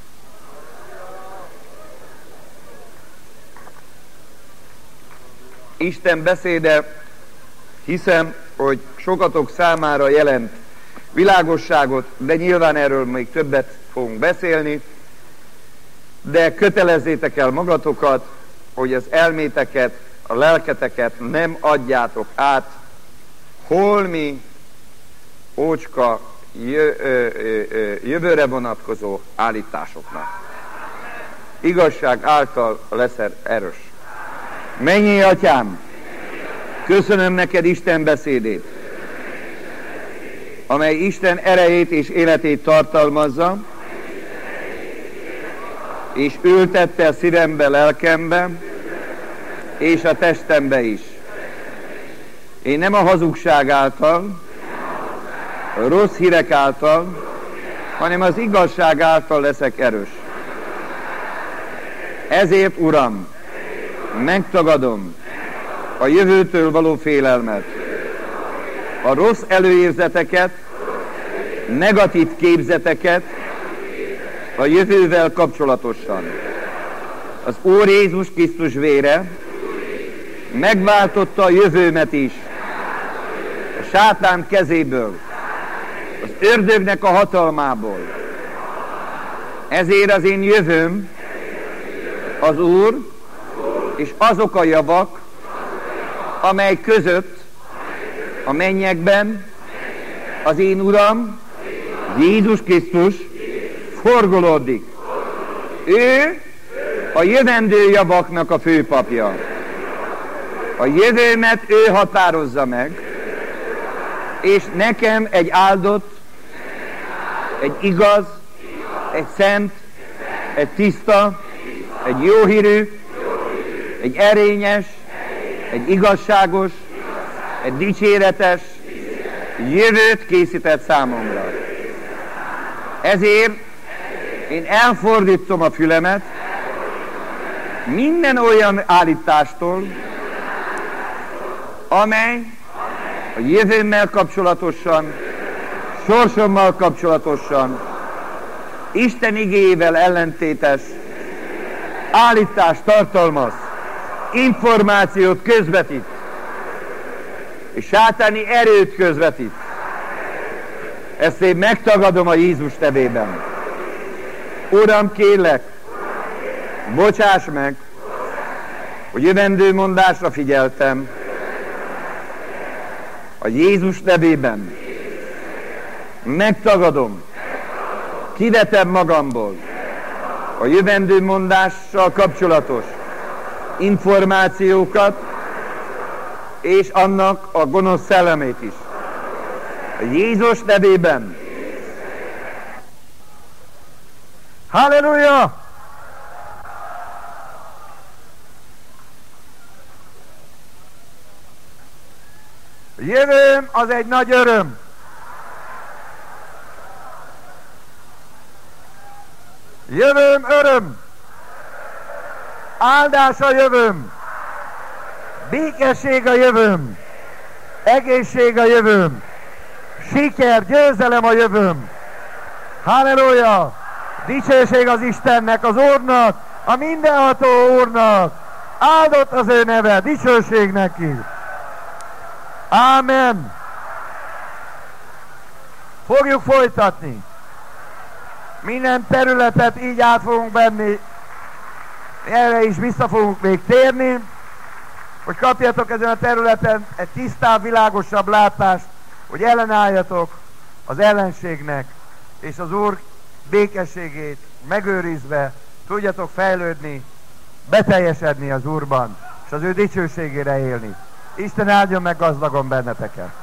Isten beszéde, hiszem, hogy sokatok számára jelent világosságot, de nyilván erről még többet fogunk beszélni, de kötelezzétek el magatokat, hogy az elméteket, a lelketeket nem adjátok át holmi, ócska, jö, ö, ö, ö, jövőre vonatkozó állításoknak. Igazság által leszel erős. Mennyi atyám, köszönöm neked Isten beszédét, amely Isten erejét és életét tartalmazza, és ültette a szívembe, lelkembe, és a testembe is. Én nem a hazugság által, a rossz hírek által, hanem az igazság által leszek erős. Ezért, Uram, megtagadom a jövőtől való félelmet, a rossz előérzeteket, negatív képzeteket a jövővel kapcsolatosan. Az Úr Jézus Krisztus vére megváltotta a jövőmet is a sátán kezéből, az ördögnek a hatalmából. Ezért az én jövőm az Úr, és azok a javak, amely között a mennyekben az én Uram, Jézus Krisztus forgolódik. Ő a jövendő javaknak a főpapja. A jövőmet ő határozza meg, és nekem egy áldott, egy igaz, egy szent, egy tiszta, egy jóhírű, egy erényes, egy igazságos, egy dicséretes jövőt készített számomra. Ezért én elfordítom a fülemet minden olyan állítástól, amely a jövőmmel kapcsolatosan, sorsommal kapcsolatosan, Isten igéjével ellentétes állítást tartalmaz, információt közvetít, és sátáni erőt közvetít. Ezt én megtagadom a Jézus nevében. Uram, kérlek, bocsáss meg, hogy jövendő mondásra figyeltem. A Jézus nevében Megtagadom. Kivetem magamból a jövendőmondással kapcsolatos információkat, és annak a gonosz szellemét is. A Jézus nevében. Halleluja! Jövőm az egy nagy öröm. Jövőm öröm. Áldás a jövőm. Békesség a jövőm. Egészség a jövőm. Siker, győzelem a jövőm. Halleluja! Dicsőség az Istennek, az Úrnak, a mindenható Úrnak. Áldott az ő neve, dicsőség neki. Ámen. Fogjuk folytatni. Minden területet így át fogunk venni. Erre is vissza fogunk még térni, hogy kapjatok ezen a területen egy tisztább, világosabb látást, hogy ellenálljatok az ellenségnek, és az Úr békességét megőrizve tudjatok fejlődni, beteljesedni az Úrban, és az ő dicsőségére élni. Isten áldjon meg gazdagon benneteket!